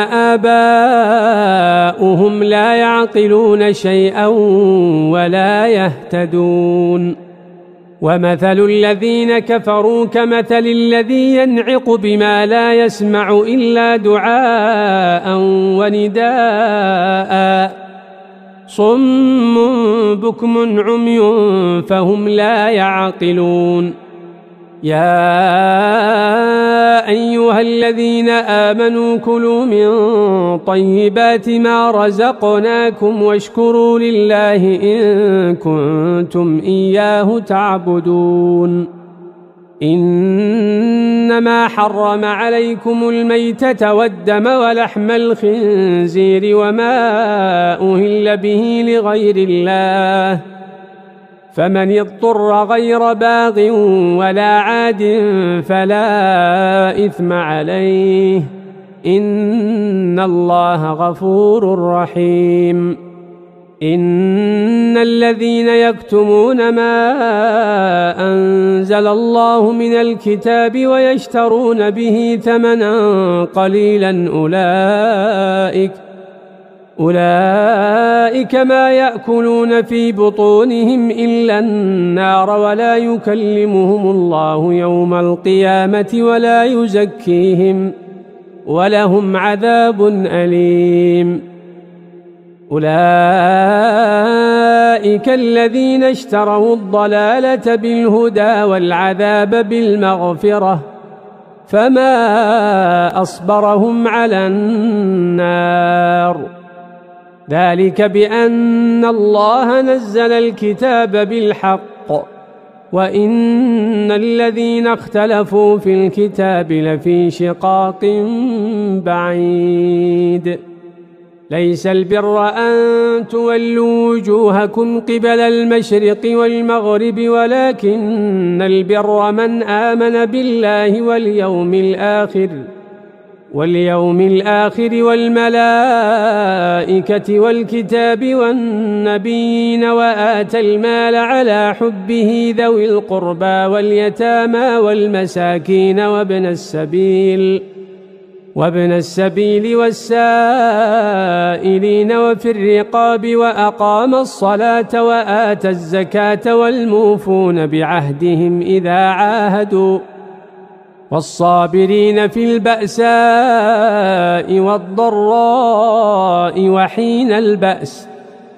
آباؤهم لا يعقلون شيئا ولا يهتدون ومثل الذين كفروا كمثل الذي ينعق بما لا يسمع إلا دعاء ونداء صم بكم عمي فهم لا يعقلون يا أيها الذين آمنوا كلوا من طيبات ما رزقناكم واشكروا لله إن كنتم إياه تعبدون إنما حرم عليكم الميتة والدم ولحم الخنزير وما أهل به لغير الله فمن اضطر غير باغ ولا عاد فلا إثم عليه إن الله غفور رحيم إن الذين يكتمون ما أنزل الله من الكتاب ويشترون به ثمنا قليلا أولئك ما يأكلون في بطونهم إلا النار ولا يكلمهم الله يوم القيامة ولا يزكيهم ولهم عذاب أليم أولئك الذين اشتروا الضلالة بالهدى والعذاب بالمغفرة فما أصبرهم على النار ذلك بأن الله نزل الكتاب بالحق وإن الذين اختلفوا في الكتاب لفي شقاق بعيد ليس البر أن تولوا وجوهكم قبل المشرق والمغرب ولكن البر من آمن بالله واليوم الآخر والملائكة والكتاب والنبيين وآتى المال على حبه ذوي القربى واليتامى والمساكين وابن السبيل والسائلين وفي الرقاب وأقام الصلاة وآتى الزكاة والموفون بعهدهم إذا عاهدوا والصابرين في البأساء والضراء وحين البأس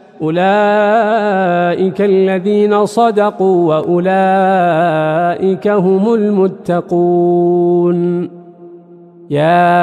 أولئك الذين صدقوا وأولئك هم المتقون يا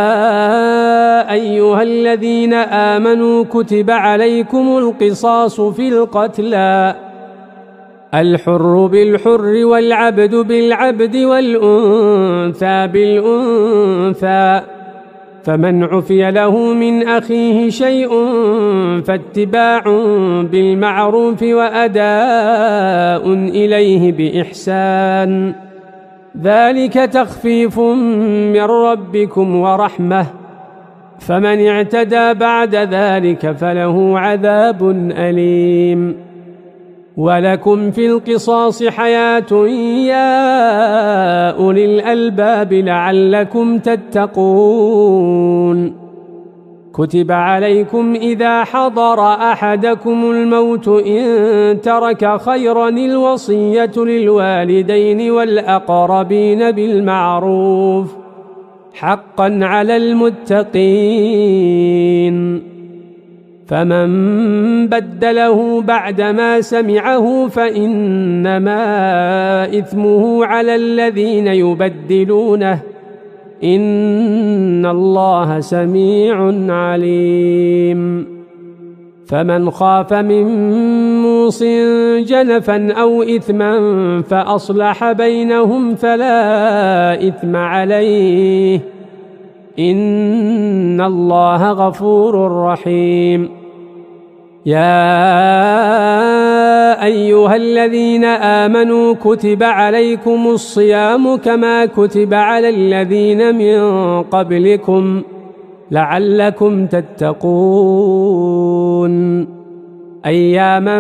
أيها الذين آمنوا كتب عليكم القصاص في القتلى الحر بالحر والعبد بالعبد والأنثى بالأنثى فمن عفي له من أخيه شيء فاتباع بالمعروف وأداء إليه بإحسان ذلك تخفيف من ربكم ورحمة فمن اعتدى بعد ذلك فله عذاب أليم ولكم في القصاص حياة يا أولي الألباب لعلكم تتقون كتب عليكم إذا حضر أحدكم الموت إن ترك خيرا الوصية للوالدين والأقربين بالمعروف حقا على المتقين فمن بدله بعدما سمعه فإنما إثمه على الذين يبدلونه إن الله سميع عليم فمن خاف من موص جنفا أو إثما فأصلح بينهم فلا إثم عليه إن الله غفور رحيم يا أيها الذين آمنوا كتب عليكم الصيام كما كتب على الذين من قبلكم لعلكم تتقون أياما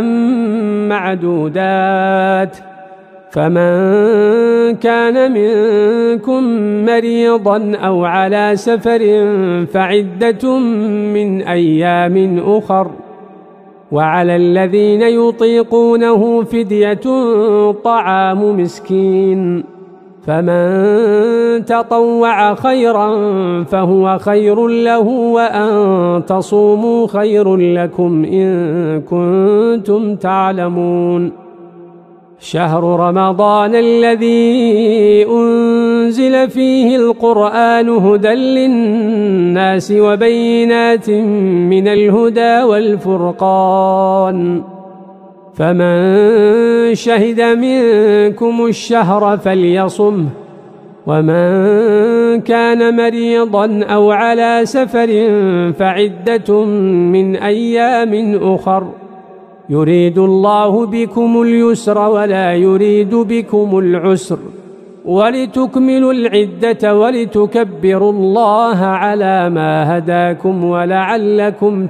معدودات فمن كان منكم مريضا أو على سفر فعدة من أيام أخر وعلى الذين يطيقونه فدية طعام مسكين فمن تطوع خيرا فهو خير له وأن تصوموا خير لكم إن كنتم تعلمون شهر رمضان الذي أنزل فيه القرآن هدى للناس وبينات من الهدى والفرقان فمن شهد منكم الشهر فليصمه ومن كان مريضا أو على سفر فعدة من أيام أخر يريد الله بكم اليسر ولا يريد بكم العسر ولتكملوا العدة ولتكبروا الله على ما هداكم ولعلكم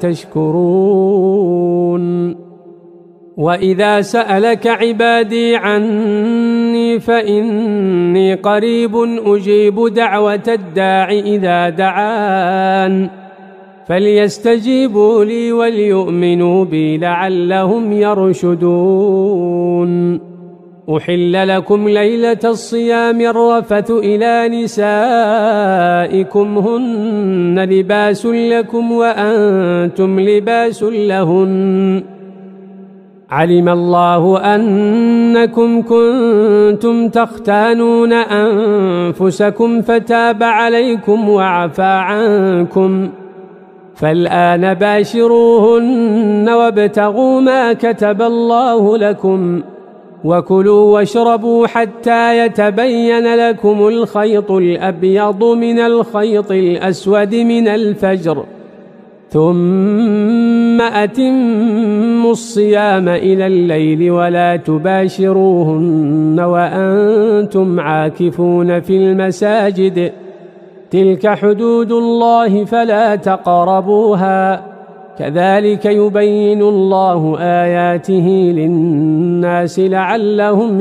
تشكرون وإذا سألك عبادي عني فإني قريب أجيب دعوة الداع إذا دعان فليستجيبوا لي وليؤمنوا بي لعلهم يرشدون أحل لكم ليلة الصيام الرفث إلى نسائكم هن لباس لكم وأنتم لباس لهن علم الله أنكم كنتم تختانون أنفسكم فتاب عليكم وعفى عنكم فالآن باشروهن وابتغوا ما كتب الله لكم وكلوا واشربوا حتى يتبين لكم الخيط الأبيض من الخيط الأسود من الفجر ثم أتموا الصيام إلى الليل ولا تباشروهن وأنتم عاكفون في المساجد تلك حدود الله فلا تقربوها كذلك يبين الله آياته للناس لعلهم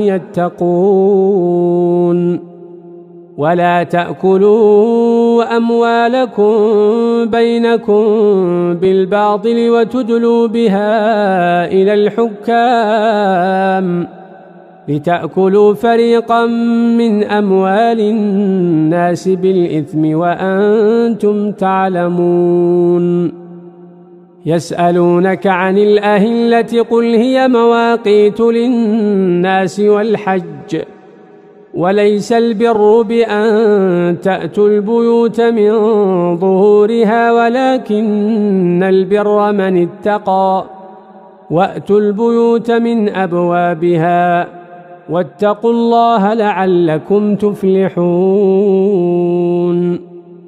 يتقون ولا تأكلوا أموالكم بينكم بالباطل وتدلوا بها إلى الحكام لتأكلوا فريقا من أموال الناس بالإثم وأنتم تعلمون يسألونك عن الأهلة قل هي مواقيت للناس والحج وليس البر بأن تأتوا البيوت من ظهورها ولكن البر من اتقى وأتوا البيوت من أبوابها واتقوا الله لعلكم تفلحون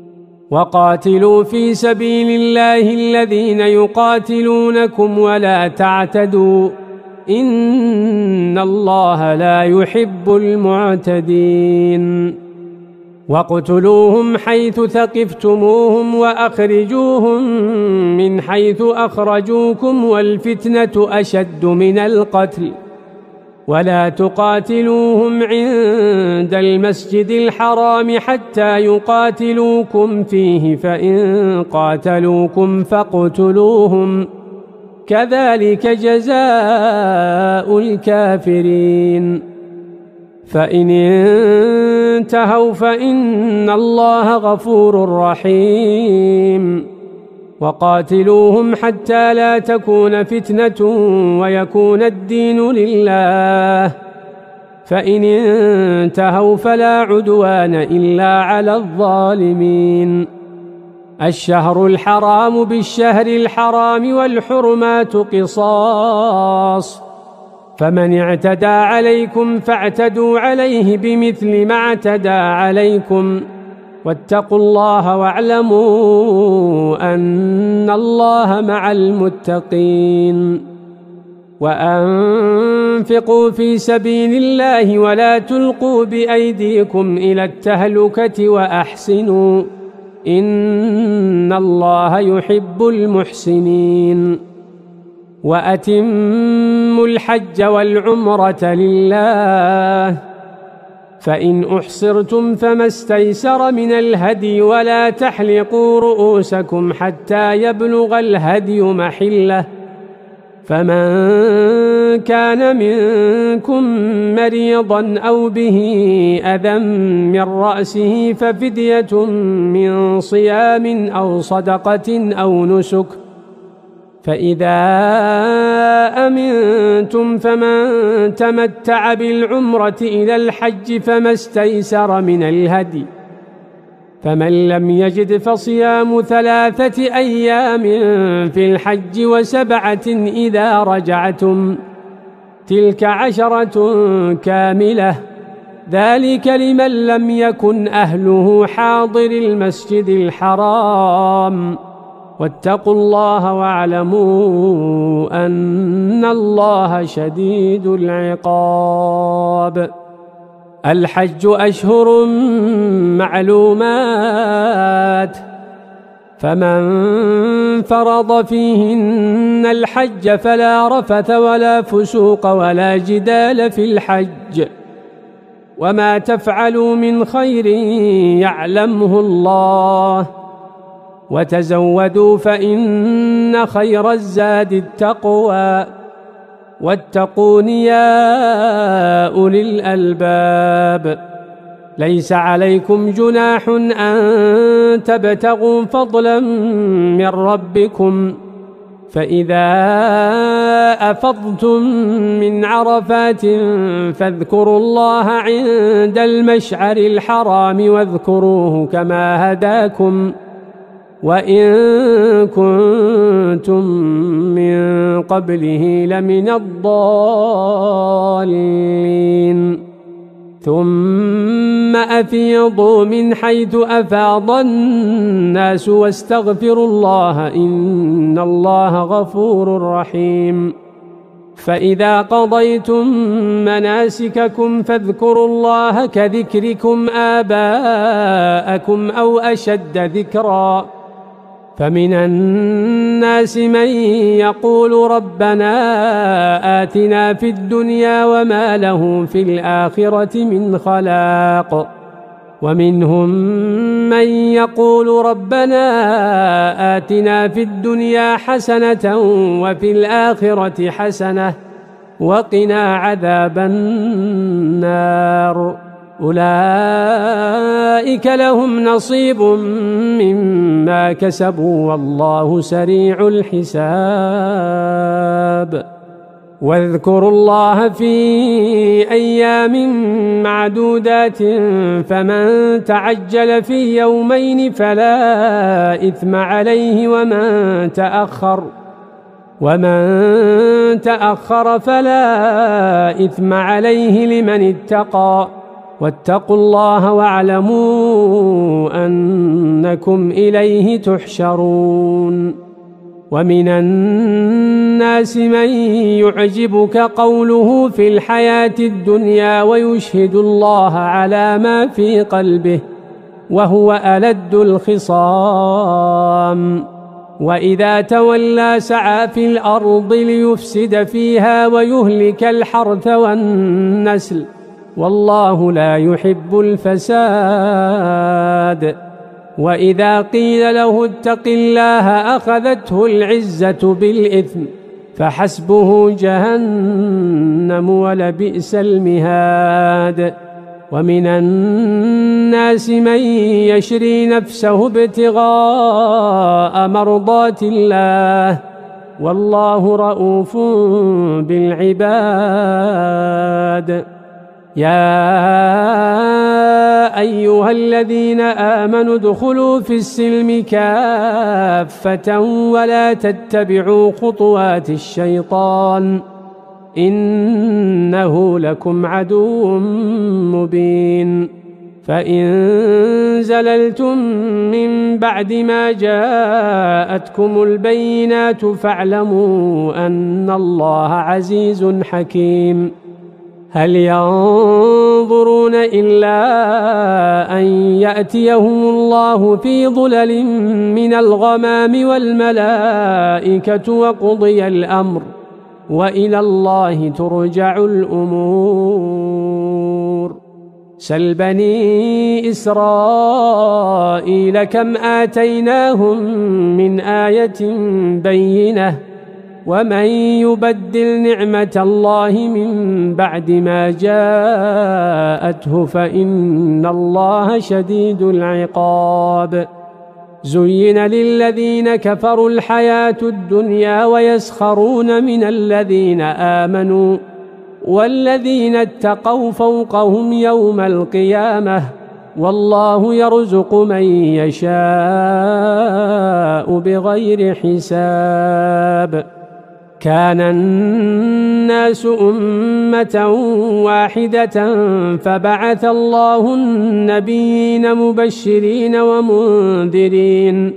وقاتلوا في سبيل الله الذين يقاتلونكم ولا تعتدوا إن الله لا يحب المعتدين واقتلوهم حيث ثقفتموهم وأخرجوهم من حيث أخرجوكم والفتنة أشد من القتل ولا تقاتلوهم عند المسجد الحرام حتى يقاتلوكم فيه فإن قاتلوكم فاقتلوهم كذلك جزاء الكافرين فإن انتهوا فإن الله غفور رحيم وقاتلوهم حتى لا تكون فتنة ويكون الدين لله فإن انتهوا فلا عدوان إلا على الظالمين الشهر الحرام بالشهر الحرام والحرمات قصاص فمن اعتدى عليكم فاعتدوا عليه بمثل ما اعتدى عليكم واتقوا الله واعلموا أن الله مع المتقين وأنفقوا في سبيل الله ولا تلقوا بأيديكم إلى التهلكة وأحسنوا إن الله يحب المحسنين وأتموا الحج والعمرة لله فإن أحصرتم فما استيسر من الهدي ولا تحلقوا رؤوسكم حتى يبلغ الهدي محله فمن كان منكم مريضا أو به أذى من رأسه ففدية من صيام أو صدقة أو نسك فإذا أمنتم فمن تمتع بالعمرة إلى الحج فما استيسر من الهدي فمن لم يجد فصيام 3 أيام في الحج و7 إذا رجعتم تلك 10 كاملة ذلك لمن لم يكن أهله حاضر المسجد الحرام واتقوا الله واعلموا أن الله شديد العقاب الحج أشهر معلومات فمن فرض فيهن الحج فلا رفث ولا فسوق ولا جدال في الحج وما تفعلوا من خير يعلمه الله وتزودوا فإن خير الزاد التقوى واتقون يا أولي الألباب ليس عليكم جناح أن تبتغوا فضلا من ربكم فإذا أفضتم من عرفات فاذكروا الله عند المشعر الحرام واذكروه كما هداكم وإن كنتم من قبله لمن الضالين ثم أفيضوا من حيث أفاض الناس واستغفروا الله إن الله غفور رحيم فإذا قضيتم مناسككم فاذكروا الله كذكركم آباءكم أو أشد ذكرا فمن الناس من يقول ربنا آتنا في الدنيا وما له في الآخرة من خلاق ومنهم من يقول ربنا آتنا في الدنيا حسنة وفي الآخرة حسنة وقنا عذاب النار أولئك لهم نصيب مما كسبوا والله سريع الحساب واذكروا الله في أيام معدودات فمن تعجل في يومين فلا إثم عليه ومن تأخر فلا إثم عليه لمن اتقى واتقوا الله واعلموا أنكم إليه تحشرون. ومن الناس من يعجبك قوله في الحياة الدنيا ويشهد الله على ما في قلبه وهو ألد الخصام، وإذا تولى سعى في الأرض ليفسد فيها ويهلك الحرث والنسل، والله لا يحب الفساد. وإذا قيل له اتق الله أخذته العزة بالإثم فحسبه جهنم ولبئس المهاد. ومن الناس من يشري نفسه ابتغاء مرضات الله والله رؤوف بالعباد. يا أيها الذين آمنوا ادخلوا في السلم كافة ولا تتبعوا خطوات الشيطان إنه لكم عدو مبين. فإن زللتم من بعد ما جاءتكم البينات فاعلموا أن الله عزيز حكيم. هل ينظرون إلا أن يأتيهم الله في ظلل من الغمام والملائكة وقضي الأمر وإلى الله ترجع الأمور. سل بني إسرائيل كم آتيناهم من آية بينة ومن يبدل نعمة الله من بعد ما جاءته فإن الله شديد العقاب. زين للذين كفروا الحياة الدنيا ويسخرون من الذين آمنوا والذين اتقوا فوقهم يوم القيامة والله يرزق من يشاء بغير حساب. كان الناس أمة واحدة فبعث الله النبيين مبشرين ومنذرين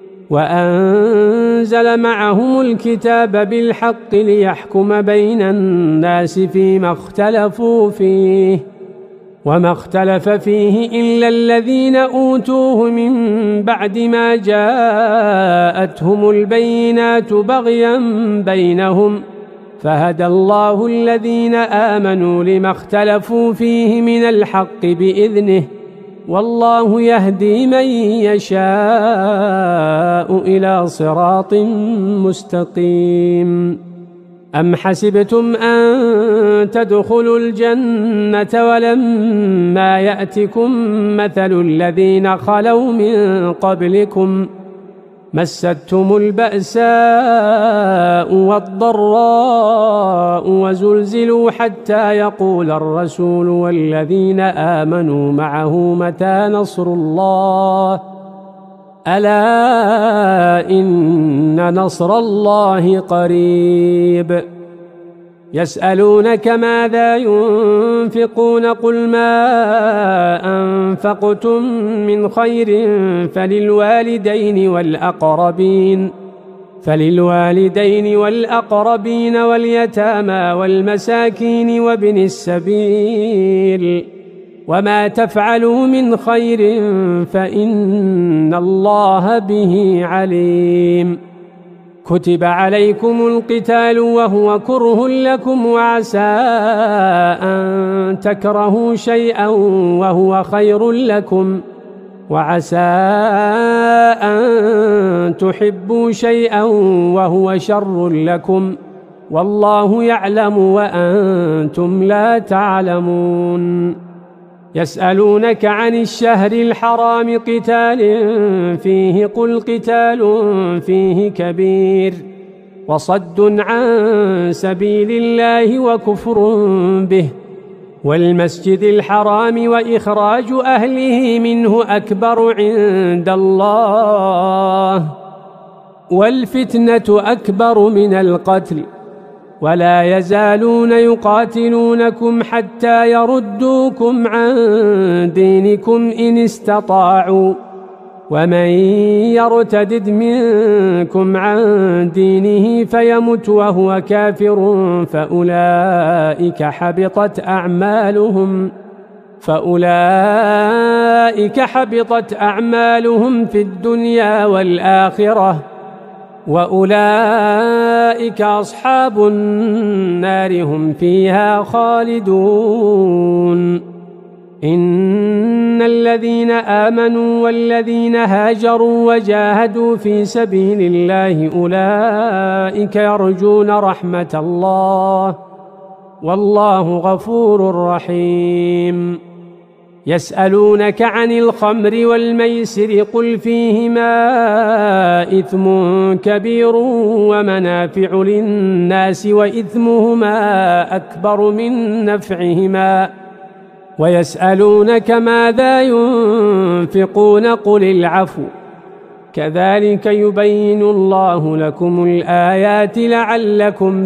وأنزل معهم الكتاب بالحق ليحكم بين الناس فيما اختلفوا فيه وما اختلف فيه إلا الذين أوتوه من بعد ما جاءتهم البينات بغيا بينهم فهدى الله الذين آمنوا لما اختلفوا فيه من الحق بإذنه والله يهدي من يشاء إلى صراط مستقيم. أم حسبتم أن تدخلوا الجنة ولما يأتكم مثل الذين خلوا من قبلكم مستهم البأساء والضراء وزلزلوا حتى يقول الرسول والذين آمنوا معه متى نصر الله ألا إن نصر الله قريب. يسألونك ماذا ينفقون قل ما أنفقتم من خير فللوالدين والأقربين واليتامى والمساكين وابن السبيل وما تفعلوا من خير فإن الله به عليم. كتب عليكم القتال وهو كره لكم وعسى أن تكرهوا شيئا وهو خير لكم وعسى أن تحبوا شيئا وهو شر لكم والله يعلم وأنتم لا تعلمون. يسألونك عن الشهر الحرام قتال فيه قل قتال فيه كبير وصد عن سبيل الله وكفر به والمسجد الحرام وإخراج أهله منه أكبر عند الله والفتنة أكبر من القتل ولا يزالون يقاتلونكم حتى يردوكم عن دينكم إن استطاعوا ومن يرتدد منكم عن دينه فيمت وهو كافر فأولئك حبطت أعمالهم في الدنيا والآخرة وأولئك أصحاب النار هم فيها خالدون. إن الذين آمنوا والذين هاجروا وجاهدوا في سبيل الله أولئك يرجون رحمة الله والله غفور رحيم. يسألونك عن الخمر والميسر قل فيهما إثم كبير ومنافع للناس وإثمهما أكبر من نفعهما ويسألونك ماذا ينفقون قل العفو كذلك يبين الله لكم الآيات لعلكم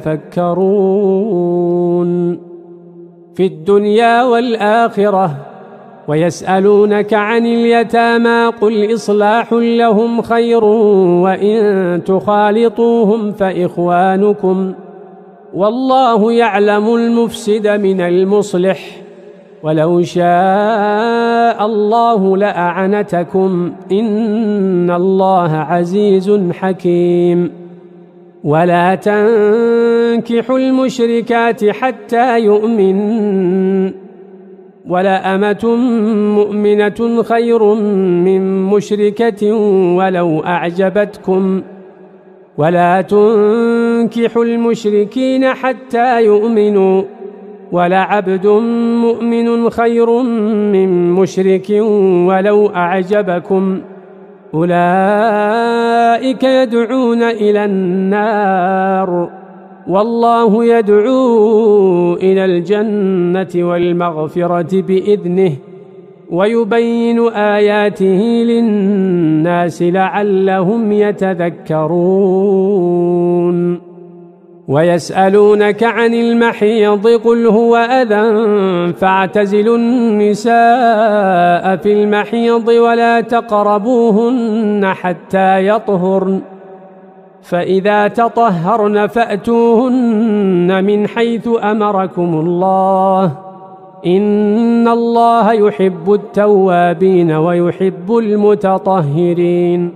تتفكرون في الدنيا والآخرة. ويسألونك عن اليتامى قل إصلاح لهم خير وإن تخالطوهم فإخوانكم والله يعلم المفسد من المصلح ولو شاء الله لأعنتكم إن الله عزيز حكيم. ولا تنكحوا المشركات حتى يؤمنن ولأمة مؤمنة خير من مشركة ولو أعجبتكم ولا تنكحوا المشركين حتى يؤمنوا ولعبد مؤمن خير من مشرك ولو أعجبكم أولئك يدعون إلى النار والله يدعو إلى الجنة والمغفرة بإذنه ويبين آياته للناس لعلهم يتذكرون. ويسألونك عن المحيض قل هو أذى فاعتزلوا النساء في المحيض ولا تقربوهن حتى يطهرن فإذا تطهرن فأتوهن من حيث أمركم الله إن الله يحب التوابين ويحب المتطهرين.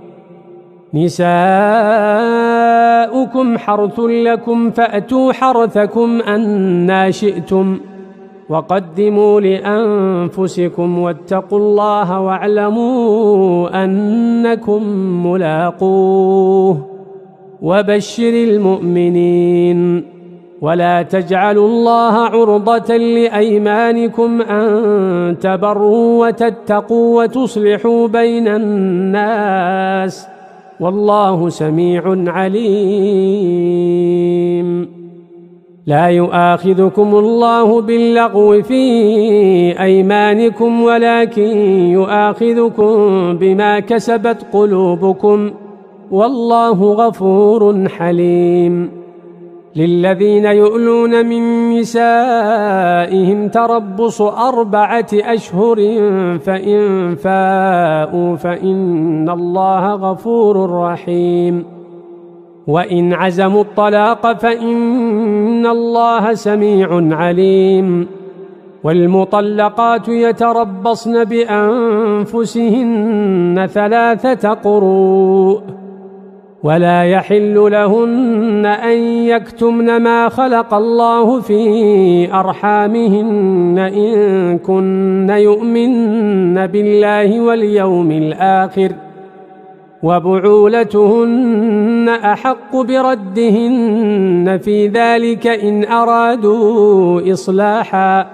نساؤكم حرث لكم فأتوا حرثكم أنى شئتم وقدموا لأنفسكم واتقوا الله واعلموا أنكم ملاقوه وبشر المؤمنين. ولا تجعلوا الله عرضة لأيمانكم أن تبروا وتتقوا وتصلحوا بين الناس والله سميع عليم. لا يؤاخذكم الله باللغو في أيمانكم ولكن يؤاخذكم بما كسبت قلوبكم والله غفور حليم. للذين يؤلون من نسائهم تربص 4 أشهر فإن فاءوا فإن الله غفور رحيم. وإن عزموا الطلاق فإن الله سميع عليم. والمطلقات يتربصن بأنفسهن 3 قروء ولا يحل لهن أن يكتمن ما خلق الله في أرحامهن إن كن يؤمن بالله واليوم الآخر وبعولتهن أحق بردهن في ذلك إن أرادوا إصلاحا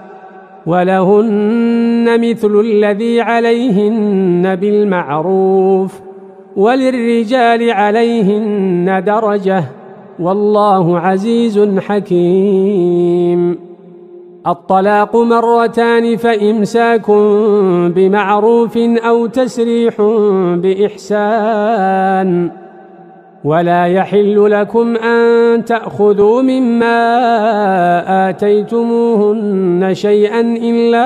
ولهن مثل الذي عليهن بالمعروف وللرجال عليهن درجة والله عزيز حكيم. الطلاق 2 فإمساك بمعروف أو تسريح بإحسان ولا يحل لكم أن تأخذوا مما آتيتموهن شيئا إلا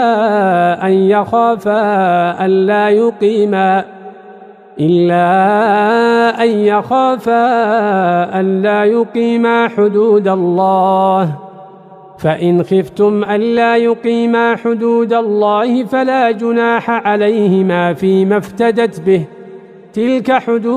أن يخافا ألا يقيما حدود الله، فإن خفتم ألا يقيما حدود الله فلا جناح عليهما فيما افتدت به، تلك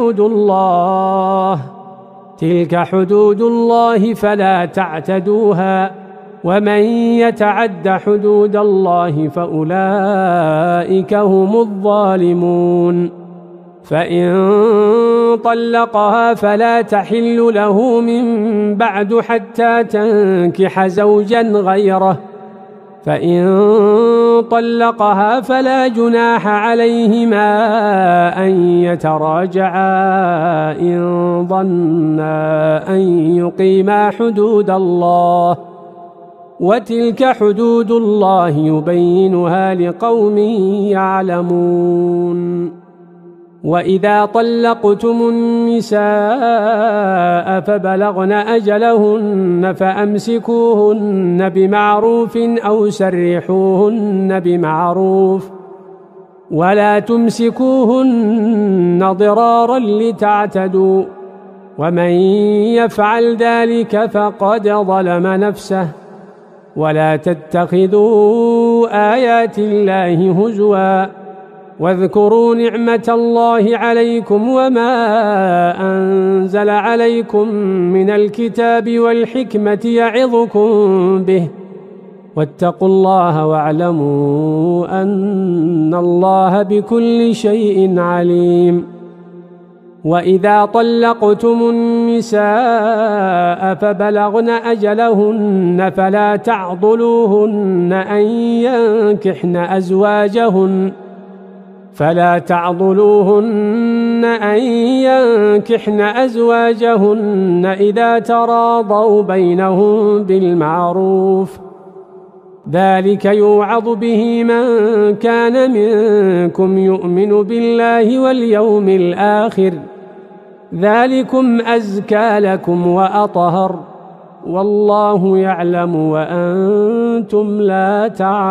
حدود الله فلا تعتدوها، ومن يتعد حدود الله فأولئك هم الظالمون. فإن طلقها فلا تحل له من بعد حتى تنكح زوجا غيره، فإن طلقها فلا جناح عليهما أن يتراجعا إن ظنا أن يقيما حدود الله، وتلك حدود الله يبينها لقوم يعلمون. وإذا طلقتم النساء فبلغن أجلهن فأمسكوهن بمعروف أو سرحوهن بمعروف، ولا تمسكوهن ضرارا لتعتدوا، ومن يفعل ذلك فقد ظلم نفسه. ولا تتخذوا آيات الله هزوا، واذكروا نعمة الله عليكم وما أنزل عليكم من الكتاب والحكمة يعظكم به، واتقوا الله واعلموا أن الله بكل شيء عليم. وإذا طلقتم النساء فبلغن أجلهن فلا تعضلوهن أن ينكحن أزواجهن إذا تراضوا بينهم بالمعروف، ذلك يوعظ به من كان منكم يؤمن بالله واليوم الآخر، ذلكم أزكى لكم وأطهر، والله يعلم وأنتم لا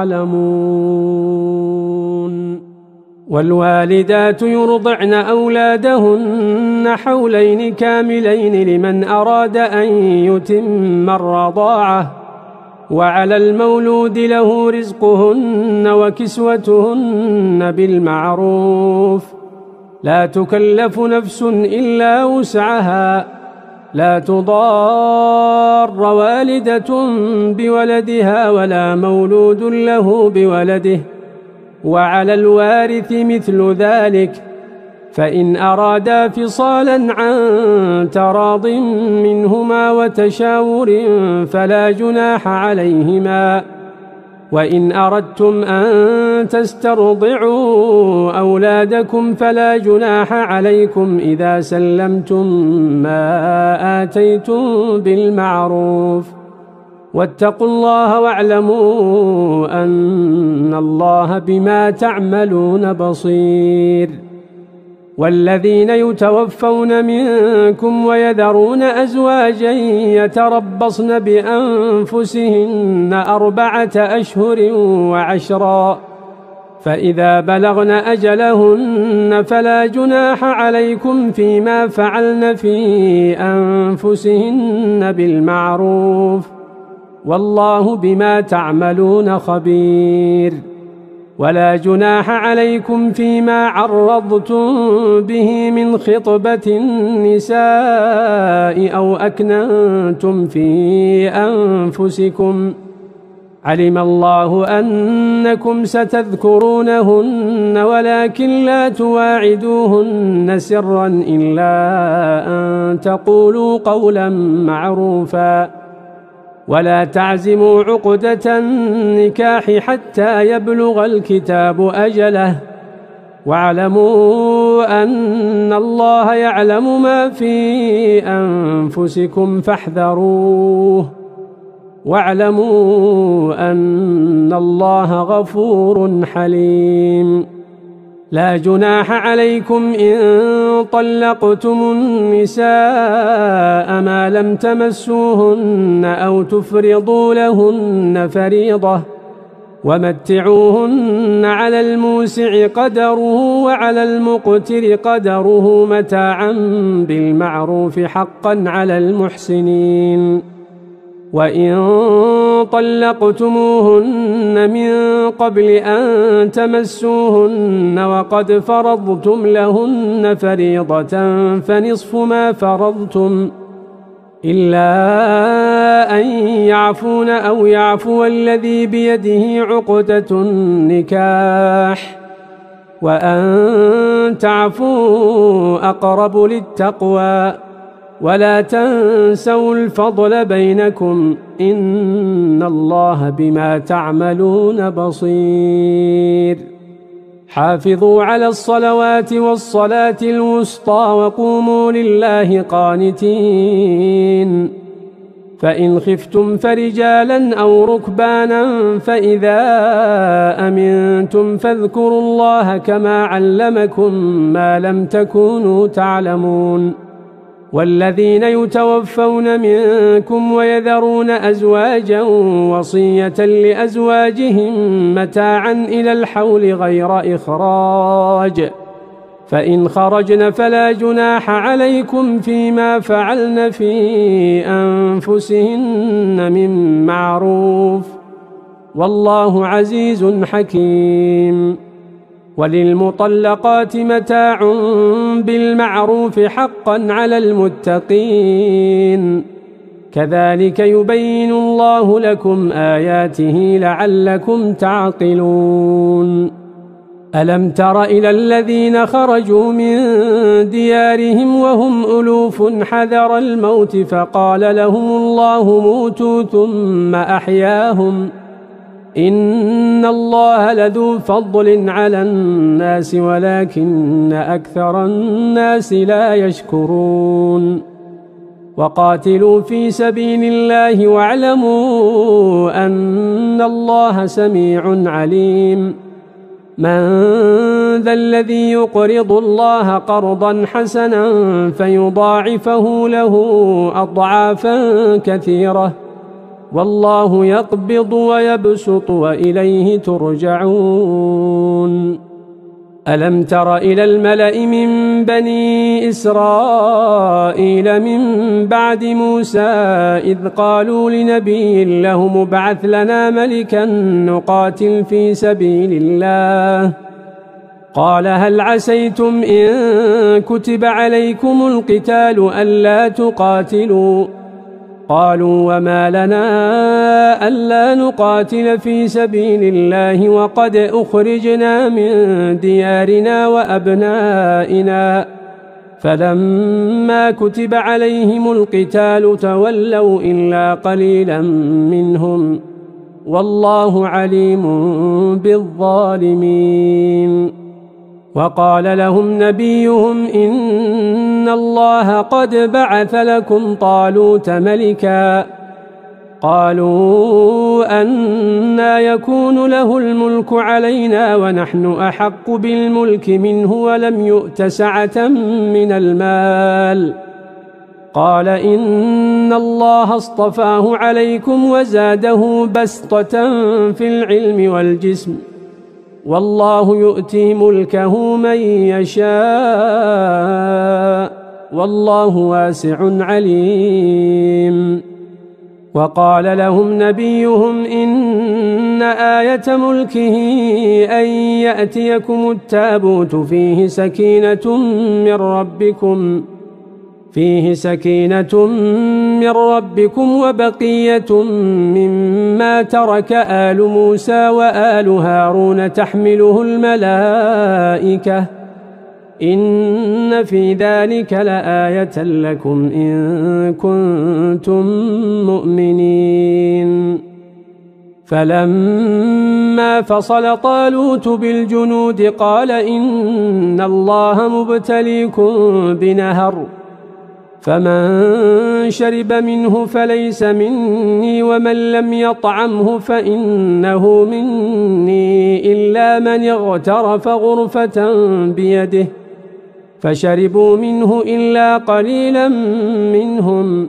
تعلمون. والوالدات يرضعن أولادهن حولين كاملين لمن أراد أن يتم الرضاعة، وعلى المولود له رزقهن وكسوتهن بالمعروف، لا تكلف نفس إلا وسعها، لا تضار والدة بولدها ولا مولود له بولده، وعلى الوارث مثل ذلك، فإن أرادا فصالا عن تراض منهما وتشاور فلا جناح عليهما. وإن أردتم أن تسترضعوا أولادكم فلا جناح عليكم إذا سلمتم ما آتيتم بالمعروف، واتقوا الله واعلموا أن الله بما تعملون بصير. والذين يتوفون منكم ويذرون أزواجا يتربصن بأنفسهن 4 أشهر و10، فإذا بلغن أجلهن فلا جناح عليكم فيما فعلن في أنفسهن بالمعروف، والله بما تعملون خبير. ولا جناح عليكم فيما عرضتم به من خطبة النساء أو أكننتم في أنفسكم، علم الله أنكم ستذكرونهن ولكن لا تواعدوهن سرا إلا أن تقولوا قولا معروفا، ولا تعزموا عقدة النكاح حتى يبلغ الكتاب أجله، واعلموا أن الله يعلم ما في أنفسكم فاحذروه، واعلموا أن الله غفور حليم. لا جناح عليكم إن طلقتم النساء ما لم تمسوهن أو تفرضوا لهن فريضة ومتعوهن على الموسع قدره وعلى المقتر قدره متاعا بالمعروف حقا على المحسنين. وإن طلقتموهن من قبل أن تمسوهن وقد فرضتم لهن فريضة فنصف ما فرضتم إلا أن يعفون أو يعفو الذي بيده عقدة النكاح وأن تعفوا أقرب للتقوى ولا تنسوا الفضل بينكم إن الله بما تعملون بصير. حافظوا على الصلوات والصلاة الوسطى وقوموا لله قانتين. فإن خفتم فرجالا أو ركبانا فإذا أمنتم فاذكروا الله كما علمكم ما لم تكونوا تعلمون. والذين يتوفون منكم ويذرون أزواجا وصية لأزواجهم متاعا إلى الحول غير إخراج فإن خرجن فلا جناح عليكم فيما فعلن في أنفسهن من معروف والله عزيز حكيم. وللمطلقات متاع بالمعروف حقا على المتقين كذلك يبين الله لكم آياته لعلكم تعقلون. ألم تر إلى الذين خرجوا من ديارهم وهم ألوف حذر الموت فقال لهم الله موتوا ثم أحياهم إن الله لذو فضل على الناس ولكن أكثر الناس لا يشكرون. وقاتلوا في سبيل الله واعلموا أن الله سميع عليم. من ذا الذي يقرض الله قرضا حسنا فيضاعفه له أضعافا كثيرة والله يقبض ويبسط وإليه ترجعون. ألم تر إلى الملأ من بني إسرائيل من بعد موسى إذ قالوا لنبي له ابعث لنا ملكا نقاتل في سبيل الله قال هل عسيتم إن كتب عليكم القتال ألا تقاتلوا قالوا وما لنا ألا نقاتل في سبيل الله وقد أخرجنا من ديارنا وأبنائنا فلما كتب عليهم القتال تولوا إلا قليلا منهم والله عليم بالظالمين. وقال لهم نبيهم إن الله قد بعث لكم طالوت ملكا قالوا أنى يكون له الملك علينا ونحن أحق بالملك منه ولم يؤت سعة من المال قال إن الله اصطفاه عليكم وزاده بسطة في العلم والجسم والله يؤتي ملكه من يشاء والله واسع عليم. وقال لهم نبيهم إن آية ملكه أن يأتيكم التابوت فيه سكينة من ربكم وبقية مما ترك آل موسى وآل هارون تحمله الملائكة إن في ذلك لآية لكم إن كنتم مؤمنين. فلما فصل طالوت بالجنود قال إن الله مبتليكم بنهر فمن شرب منه فليس مني ومن لم يطعمه فإنه مني إلا من اغترف غرفة بيده فشربوا منه إلا قليلا منهم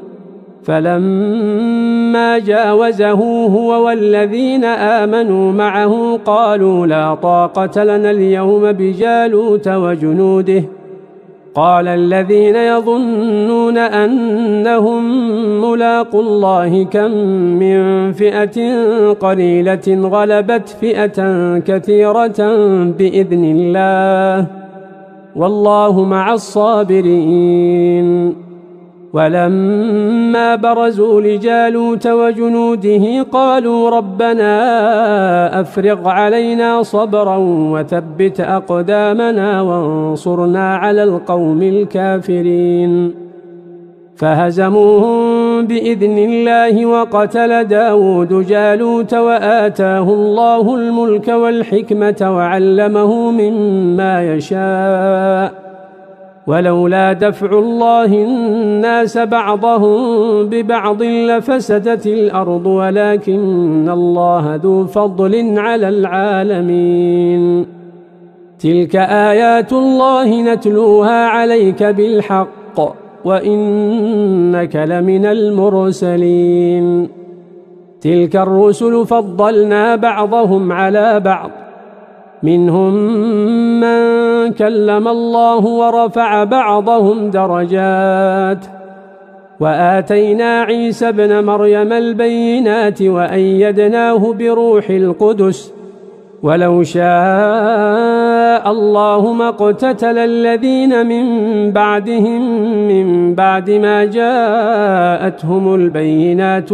فلما جاوزه هو والذين آمنوا معه قالوا لا طاقة لنا اليوم بجالوت وجنوده قال الذين يظنون أنهم ملاقو الله كم من فئة قليلة غلبت فئة كثيرة بإذن الله والله مع الصابرين ولما برزوا لجالوت وجنوده قالوا ربنا أفرغ علينا صبرا وثبت أقدامنا وانصرنا على القوم الكافرين فهزموهم بإذن الله وقتل داود جالوت وآتاه الله الملك والحكمة وعلمه مما يشاء ولولا دفع الله الناس بعضهم ببعض لفسدت الأرض ولكن الله ذو فضل على العالمين تلك آيات الله نتلوها عليك بالحق وإنك لمن المرسلين تلك الرسل فضلنا بعضهم على بعض منهم من كلم الله ورفع بعضهم درجات وآتينا عيسى ابن مريم البينات وأيدناه بروح القدس ولو شاء الله ما اقتتل الذين من بعدهم من بعد ما جاءتهم البينات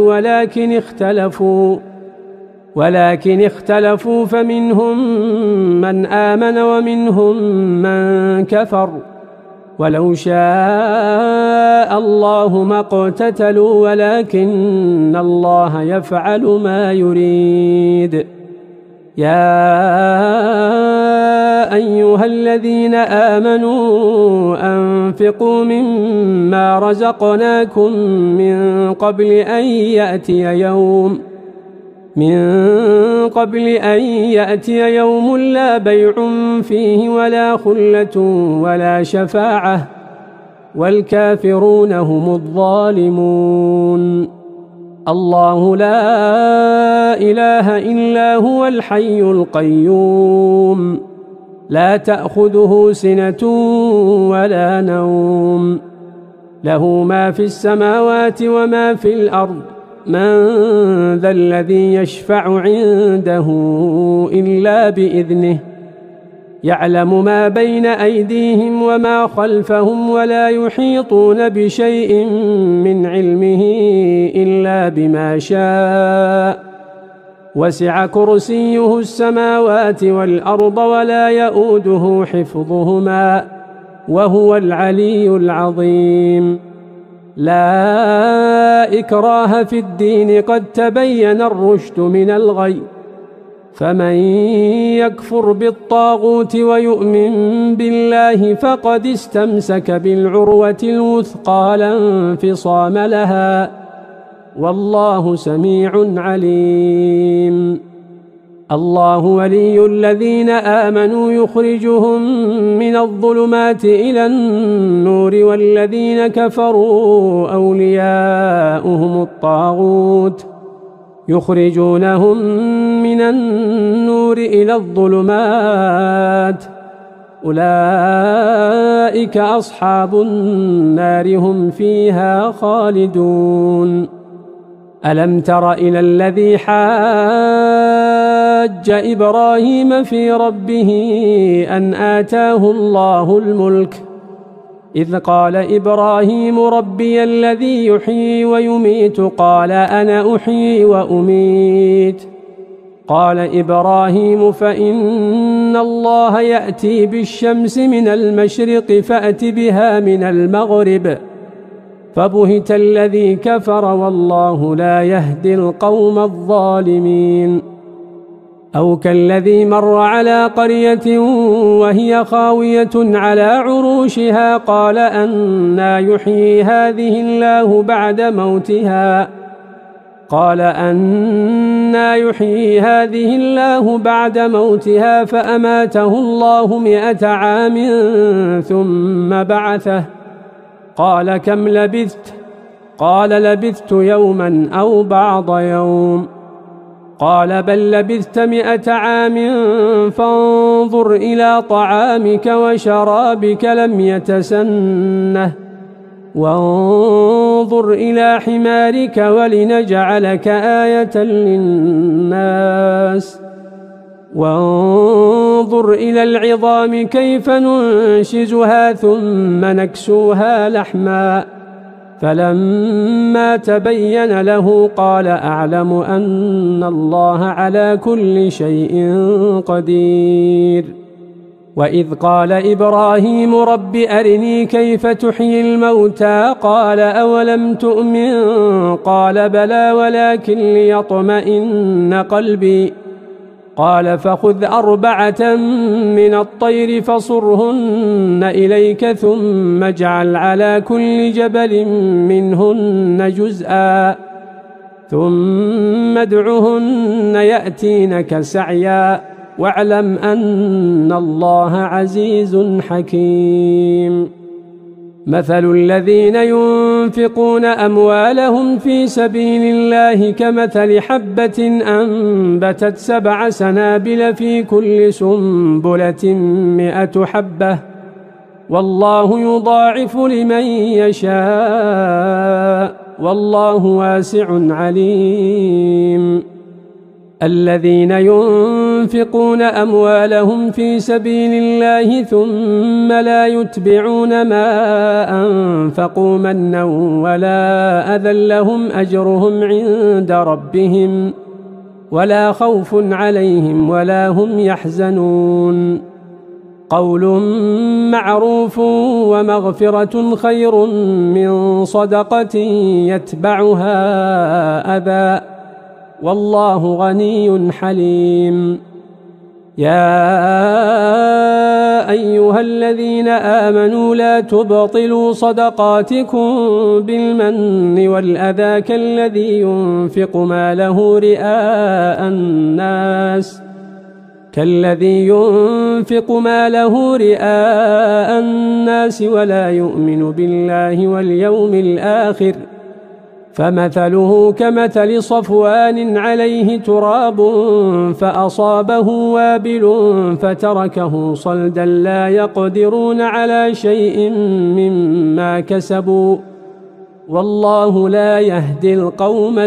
ولكن اختلفوا فمنهم من آمن ومنهم من كفر ولو شاء الله ما اقتتلوا ولكن الله يفعل ما يريد يا أيها الذين آمنوا أنفقوا مما رزقناكم من قبل أن يأتي يوم لا بيع فيه ولا خلة ولا شفاعة والكافرون هم الظالمون الله لا إله إلا هو الحي القيوم لا تأخذه سنة ولا نوم له ما في السماوات وما في الأرض من ذا الذي يشفع عنده إلا بإذنه يعلم ما بين أيديهم وما خلفهم ولا يحيطون بشيء من علمه إلا بما شاء وسع كرسيه السماوات والأرض ولا يؤوده حفظهما وهو العلي العظيم لا إكراه في الدين قد تبين الرشد من الغي فمن يكفر بالطاغوت ويؤمن بالله فقد استمسك بالعروة الوثقى لا انفصام لها والله سميع عليم الله ولي الذين آمنوا يخرجهم من الظلمات إلى النور والذين كفروا أولياؤهم الطاغوت يخرجونهم من النور إلى الظلمات أولئك أصحاب النار هم فيها خالدون ألم تر إلى الذي حاج إبراهيم في ربه أن آتاه الله الملك إذ قال إبراهيم ربي الذي يحيي ويميت قال أنا أحيي وأميت قال إبراهيم فإن الله يأتي بالشمس من المشرق فأت بها من المغرب فبهت الذي كفر والله لا يهدي القوم الظالمين أو كالذي مر على قرية وهي خاوية على عروشها قال أنى يحيي هذه الله بعد موتها فأماته الله 100 عام ثم بعثه قال كم لبثت؟ قال لبثت يوما أو بعض يوم. قال بل لبثت 100 عام فانظر إلى طعامك وشرابك لم يتسنه وانظر إلى حمارك ولنجعلك آية للناس وانظر إلى العظام كيف ننشزها ثم نكسوها لحما فلما تبين له قال أعلم أن الله على كل شيء قدير. وإذ قال إبراهيم رب أرني كيف تحيي الموتى قال أولم تؤمن قال بلى ولكن ليطمئن قلبي قال فخذ 4 من الطير فصرهن إليك ثم اجعل على كل جبل منهن جزءا ثم ادعهن يأتينك سعيا واعلم أن الله عزيز حكيم. مثل الذين ينفقون أموالهم في سبيل الله كمثل حبة أنبتت 7 سنابل في كل سنبلة 100 حبة والله يضاعف لمن يشاء والله واسع عليم. الذين ينفقون أموالهم في سبيل الله ثم لا يتبعون ما أنفقوا منا ولا أذى لهم أجرهم عند ربهم ولا خوف عليهم ولا هم يحزنون. قول معروف ومغفرة خير من صدقة يتبعها أذى والله غني حليم. يا أيها الذين آمنوا لا تبطلوا صدقاتكم بالمن والأذى كالذي ينفق ماله رئاء الناس ولا يؤمن بالله واليوم الآخر فمثله كمثل صفوان عليه تراب فأصابه وابل فتركه صلدا لا يقدرون على شيء مما كسبوا والله لا يهدي القوم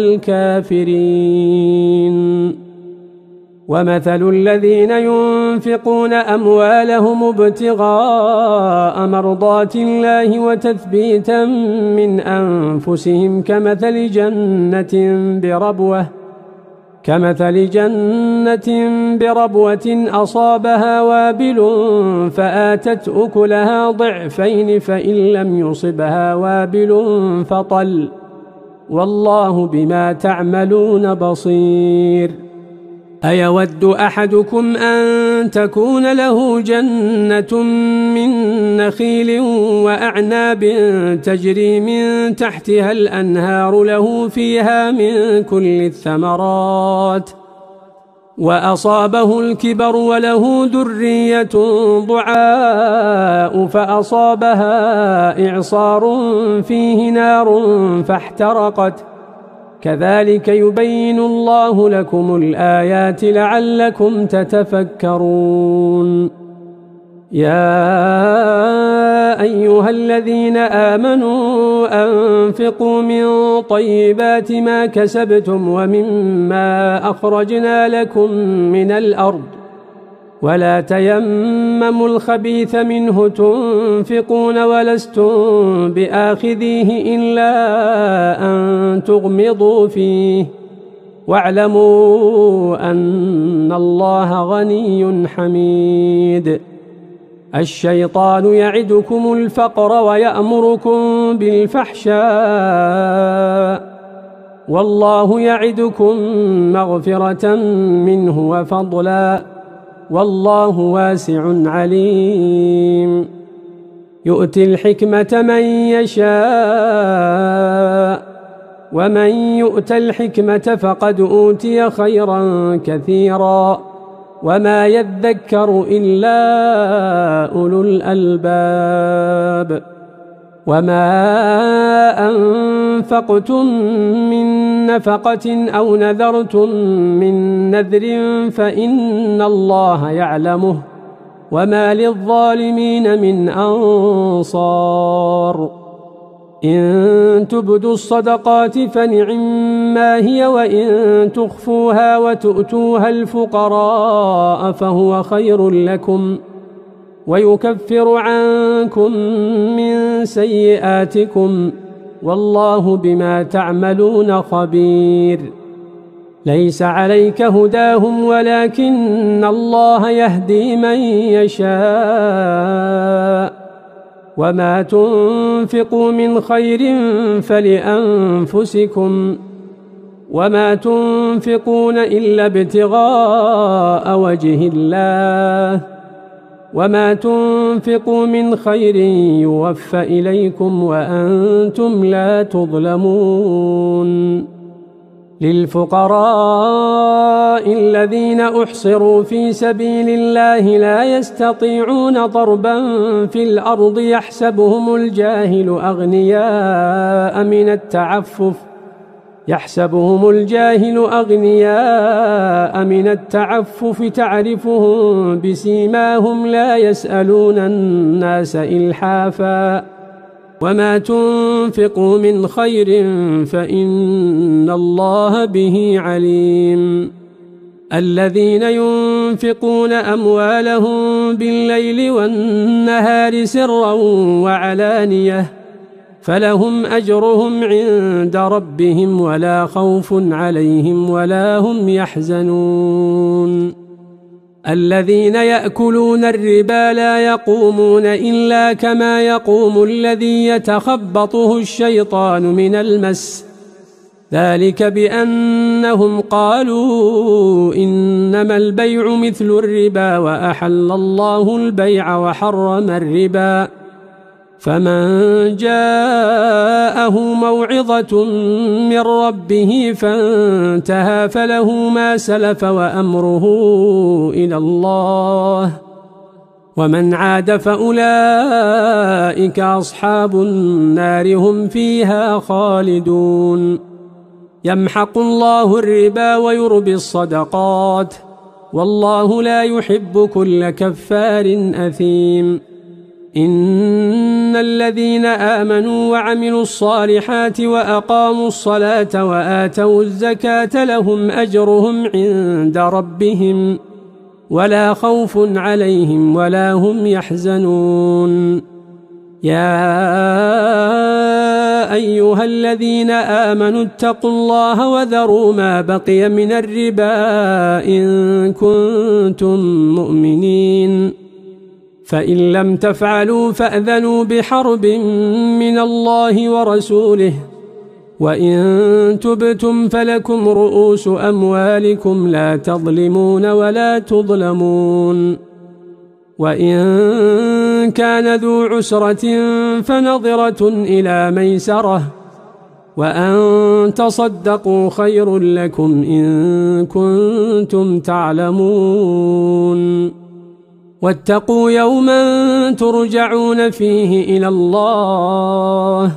الكافرين. ومثل الذين ينفقون أموالهم ابتغاء مرضات الله وتثبيتا من أنفسهم كمثل جنة بربوة أصابها وابل فآتت أكلها ضعفين فإن لم يصبها وابل فطل والله بما تعملون بصير. أيود أحدكم أن تكون له جنة من نخيل وأعناب تجري من تحتها الأنهار له فيها من كل الثمرات وأصابه الكبر وله ذرية ضعاء فأصابها إعصار فيه نار فاحترقت كذلك يبين الله لكم الآيات لعلكم تتفكرون. يا أيها الذين آمنوا أنفقوا من طيبات ما كسبتم ومما أخرجنا لكم من الأرض ولا تيمموا الخبيث منه تنفقون ولستم بآخذيه إلا أن تغمضوا فيه واعلموا أن الله غني حميد. الشيطان يعدكم الفقر ويأمركم بالفحشاء والله يعدكم مغفرة منه وفضلا والله واسع عليم يؤتي الحكمة من يشاء ومن يؤت الحكمة فقد أوتي خيرا كثيرا وما يذكر إلا أولو الألباب وما أنفقتم من نفقة أو نذرتم من نذر فإن الله يعلمه وما للظالمين من أنصار إن تبدوا الصدقات فنعما هي وإن تخفوها وتؤتوها الفقراء فهو خير لكم ويكفر عنكم من سيئاتكم والله بما تعملون خبير ليس عليك هداهم ولكن الله يهدي من يشاء وما تنفقوا من خير فلأنفسكم وما تنفقون إلا ابتغاء وجه الله وما تنفقوا من خير يوفى إليكم وأنتم لا تظلمون للفقراء الذين أحصروا في سبيل الله لا يستطيعون ضربا في الأرض يحسبهم الجاهل أغنياء من التعفف تعرفهم بسيماهم لا يسألون الناس إلحافا وما تنفقوا من خير فإن الله به عليم الذين ينفقون أموالهم بالليل والنهار سرا وعلانية فلهم أجرهم عند ربهم ولا خوف عليهم ولا هم يحزنون الذين يأكلون الربا لا يقومون إلا كما يقوم الذي يتخبطه الشيطان من المس ذلك بأنهم قالوا إنما البيع مثل الربا وأحل الله البيع وحرم الربا فمن جاءه موعظة من ربه فانتهى فله ما سلف وأمره إلى الله ومن عاد فأولئك أصحاب النار هم فيها خالدون يمحق الله الربا ويربي الصدقات والله لا يحب كل كفار أثيم إن الذين آمنوا وعملوا الصالحات وأقاموا الصلاة وآتوا الزكاة لهم أجرهم عند ربهم ولا خوف عليهم ولا هم يحزنون يا أيها الذين آمنوا اتقوا الله وذروا ما بقي من الربا إن كنتم مؤمنين فإن لم تفعلوا فأذنوا بحرب من الله ورسوله وإن تبتم فلكم رؤوس أموالكم لا تظلمون ولا تظلمون وإن كان ذو عسرة فنظرة إلى ميسرة وأن تصدقوا خير لكم إن كنتم تعلمون واتقوا يوما ترجعون فيه إلى الله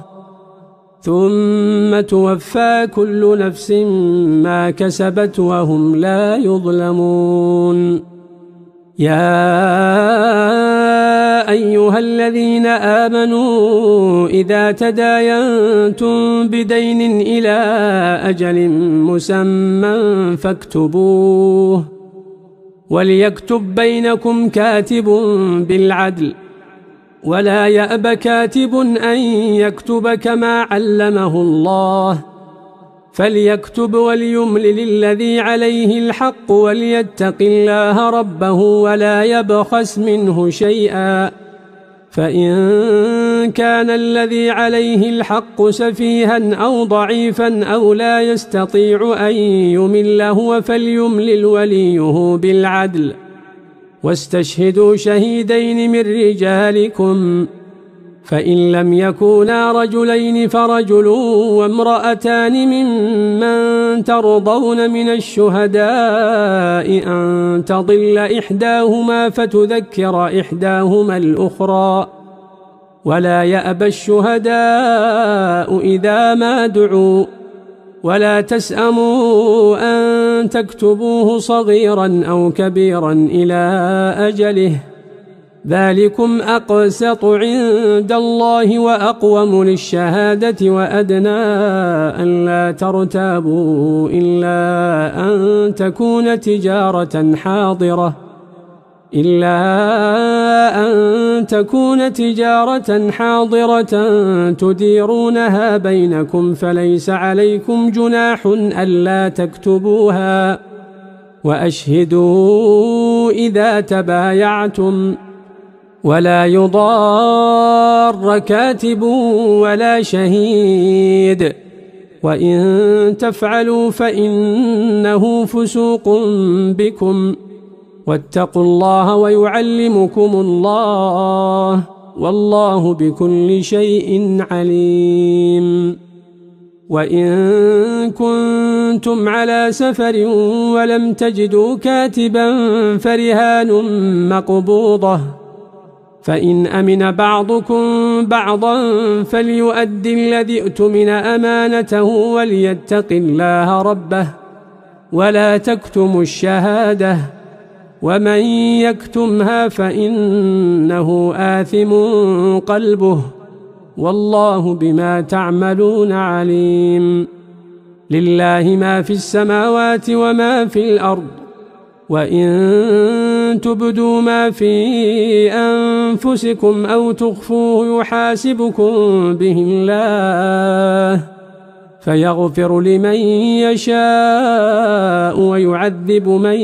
ثم توفى كل نفس ما كسبت وهم لا يظلمون يا أيها الذين آمنوا إذا تداينتم بدين إلى أجل مسمى فاكتبوه وليكتب بينكم كاتب بالعدل ولا يأب كاتب أن يكتب كما علمه الله فليكتب وليملل الذي عليه الحق وليتق الله ربه ولا يبخس منه شيئا فإن كان الذي عليه الحق سفيها أو ضعيفا أو لا يستطيع أن يمل هو فليملل وليه بالعدل واستشهدوا شهيدين من رجالكم فإن لم يكونا رجلين فرجل وامرأتان ممن ترضون من الشهداء أن تضل إحداهما فتذكر إحداهما الأخرى ولا يأبى الشهداء إذا ما دعوا ولا تسأموا أن تكتبوه صغيرا أو كبيرا إلى أجله ذلكم أقسط عند الله وأقوم للشهادة وأدنى أن لا ترتابوا إلا أن تكون تجارة حاضرة تديرونها بينكم فليس عليكم جناح ألا تكتبوها وأشهدوا إذا تبايعتم ولا يضار كاتب ولا شهيد وإن تفعلوا فإنه فسوق بكم واتقوا الله ويعلمكم الله والله بكل شيء عليم وإن كنتم على سفر ولم تجدوا كاتبا فرهان مقبوضة فإن أمن بعضكم بعضا فليؤد الذي اؤتمن أمانته وليتق الله ربه ولا تكتموا الشهادة ومن يكتمها فإنه آثم قلبه والله بما تعملون عليم لله ما في السماوات وما في الأرض وإن تبدوا ما في أنفسكم أو تخفوه يحاسبكم به الله فيغفر لمن يشاء ويعذب من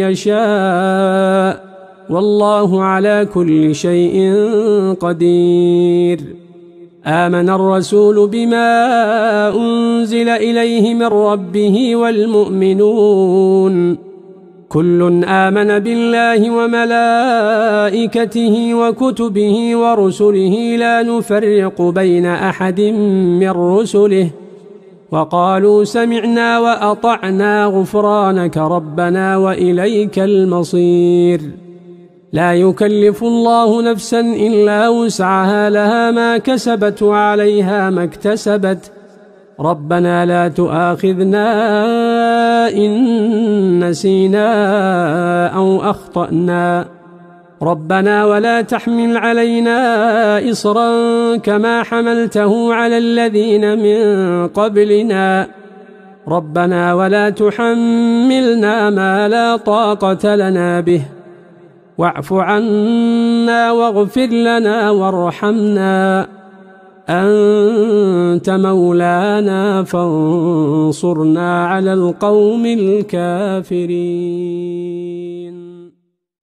يشاء والله على كل شيء قدير آمن الرسول بما أنزل إليه من ربه والمؤمنون كل آمن بالله وملائكته وكتبه ورسله لا نفرق بين أحد من رسله وقالوا سمعنا وأطعنا غفرانك ربنا وإليك المصير لا يكلف الله نفسا إلا وسعها لها ما كسبت وعليها ما اكتسبت ربنا لا تؤاخذنا إن نسينا أو أخطأنا ربنا ولا تحمل علينا إصرا كما حملته على الذين من قبلنا ربنا ولا تحملنا ما لا طاقة لنا به واعف عنا واغفر لنا وارحمنا أنت مولانا فانصرنا على القوم الكافرين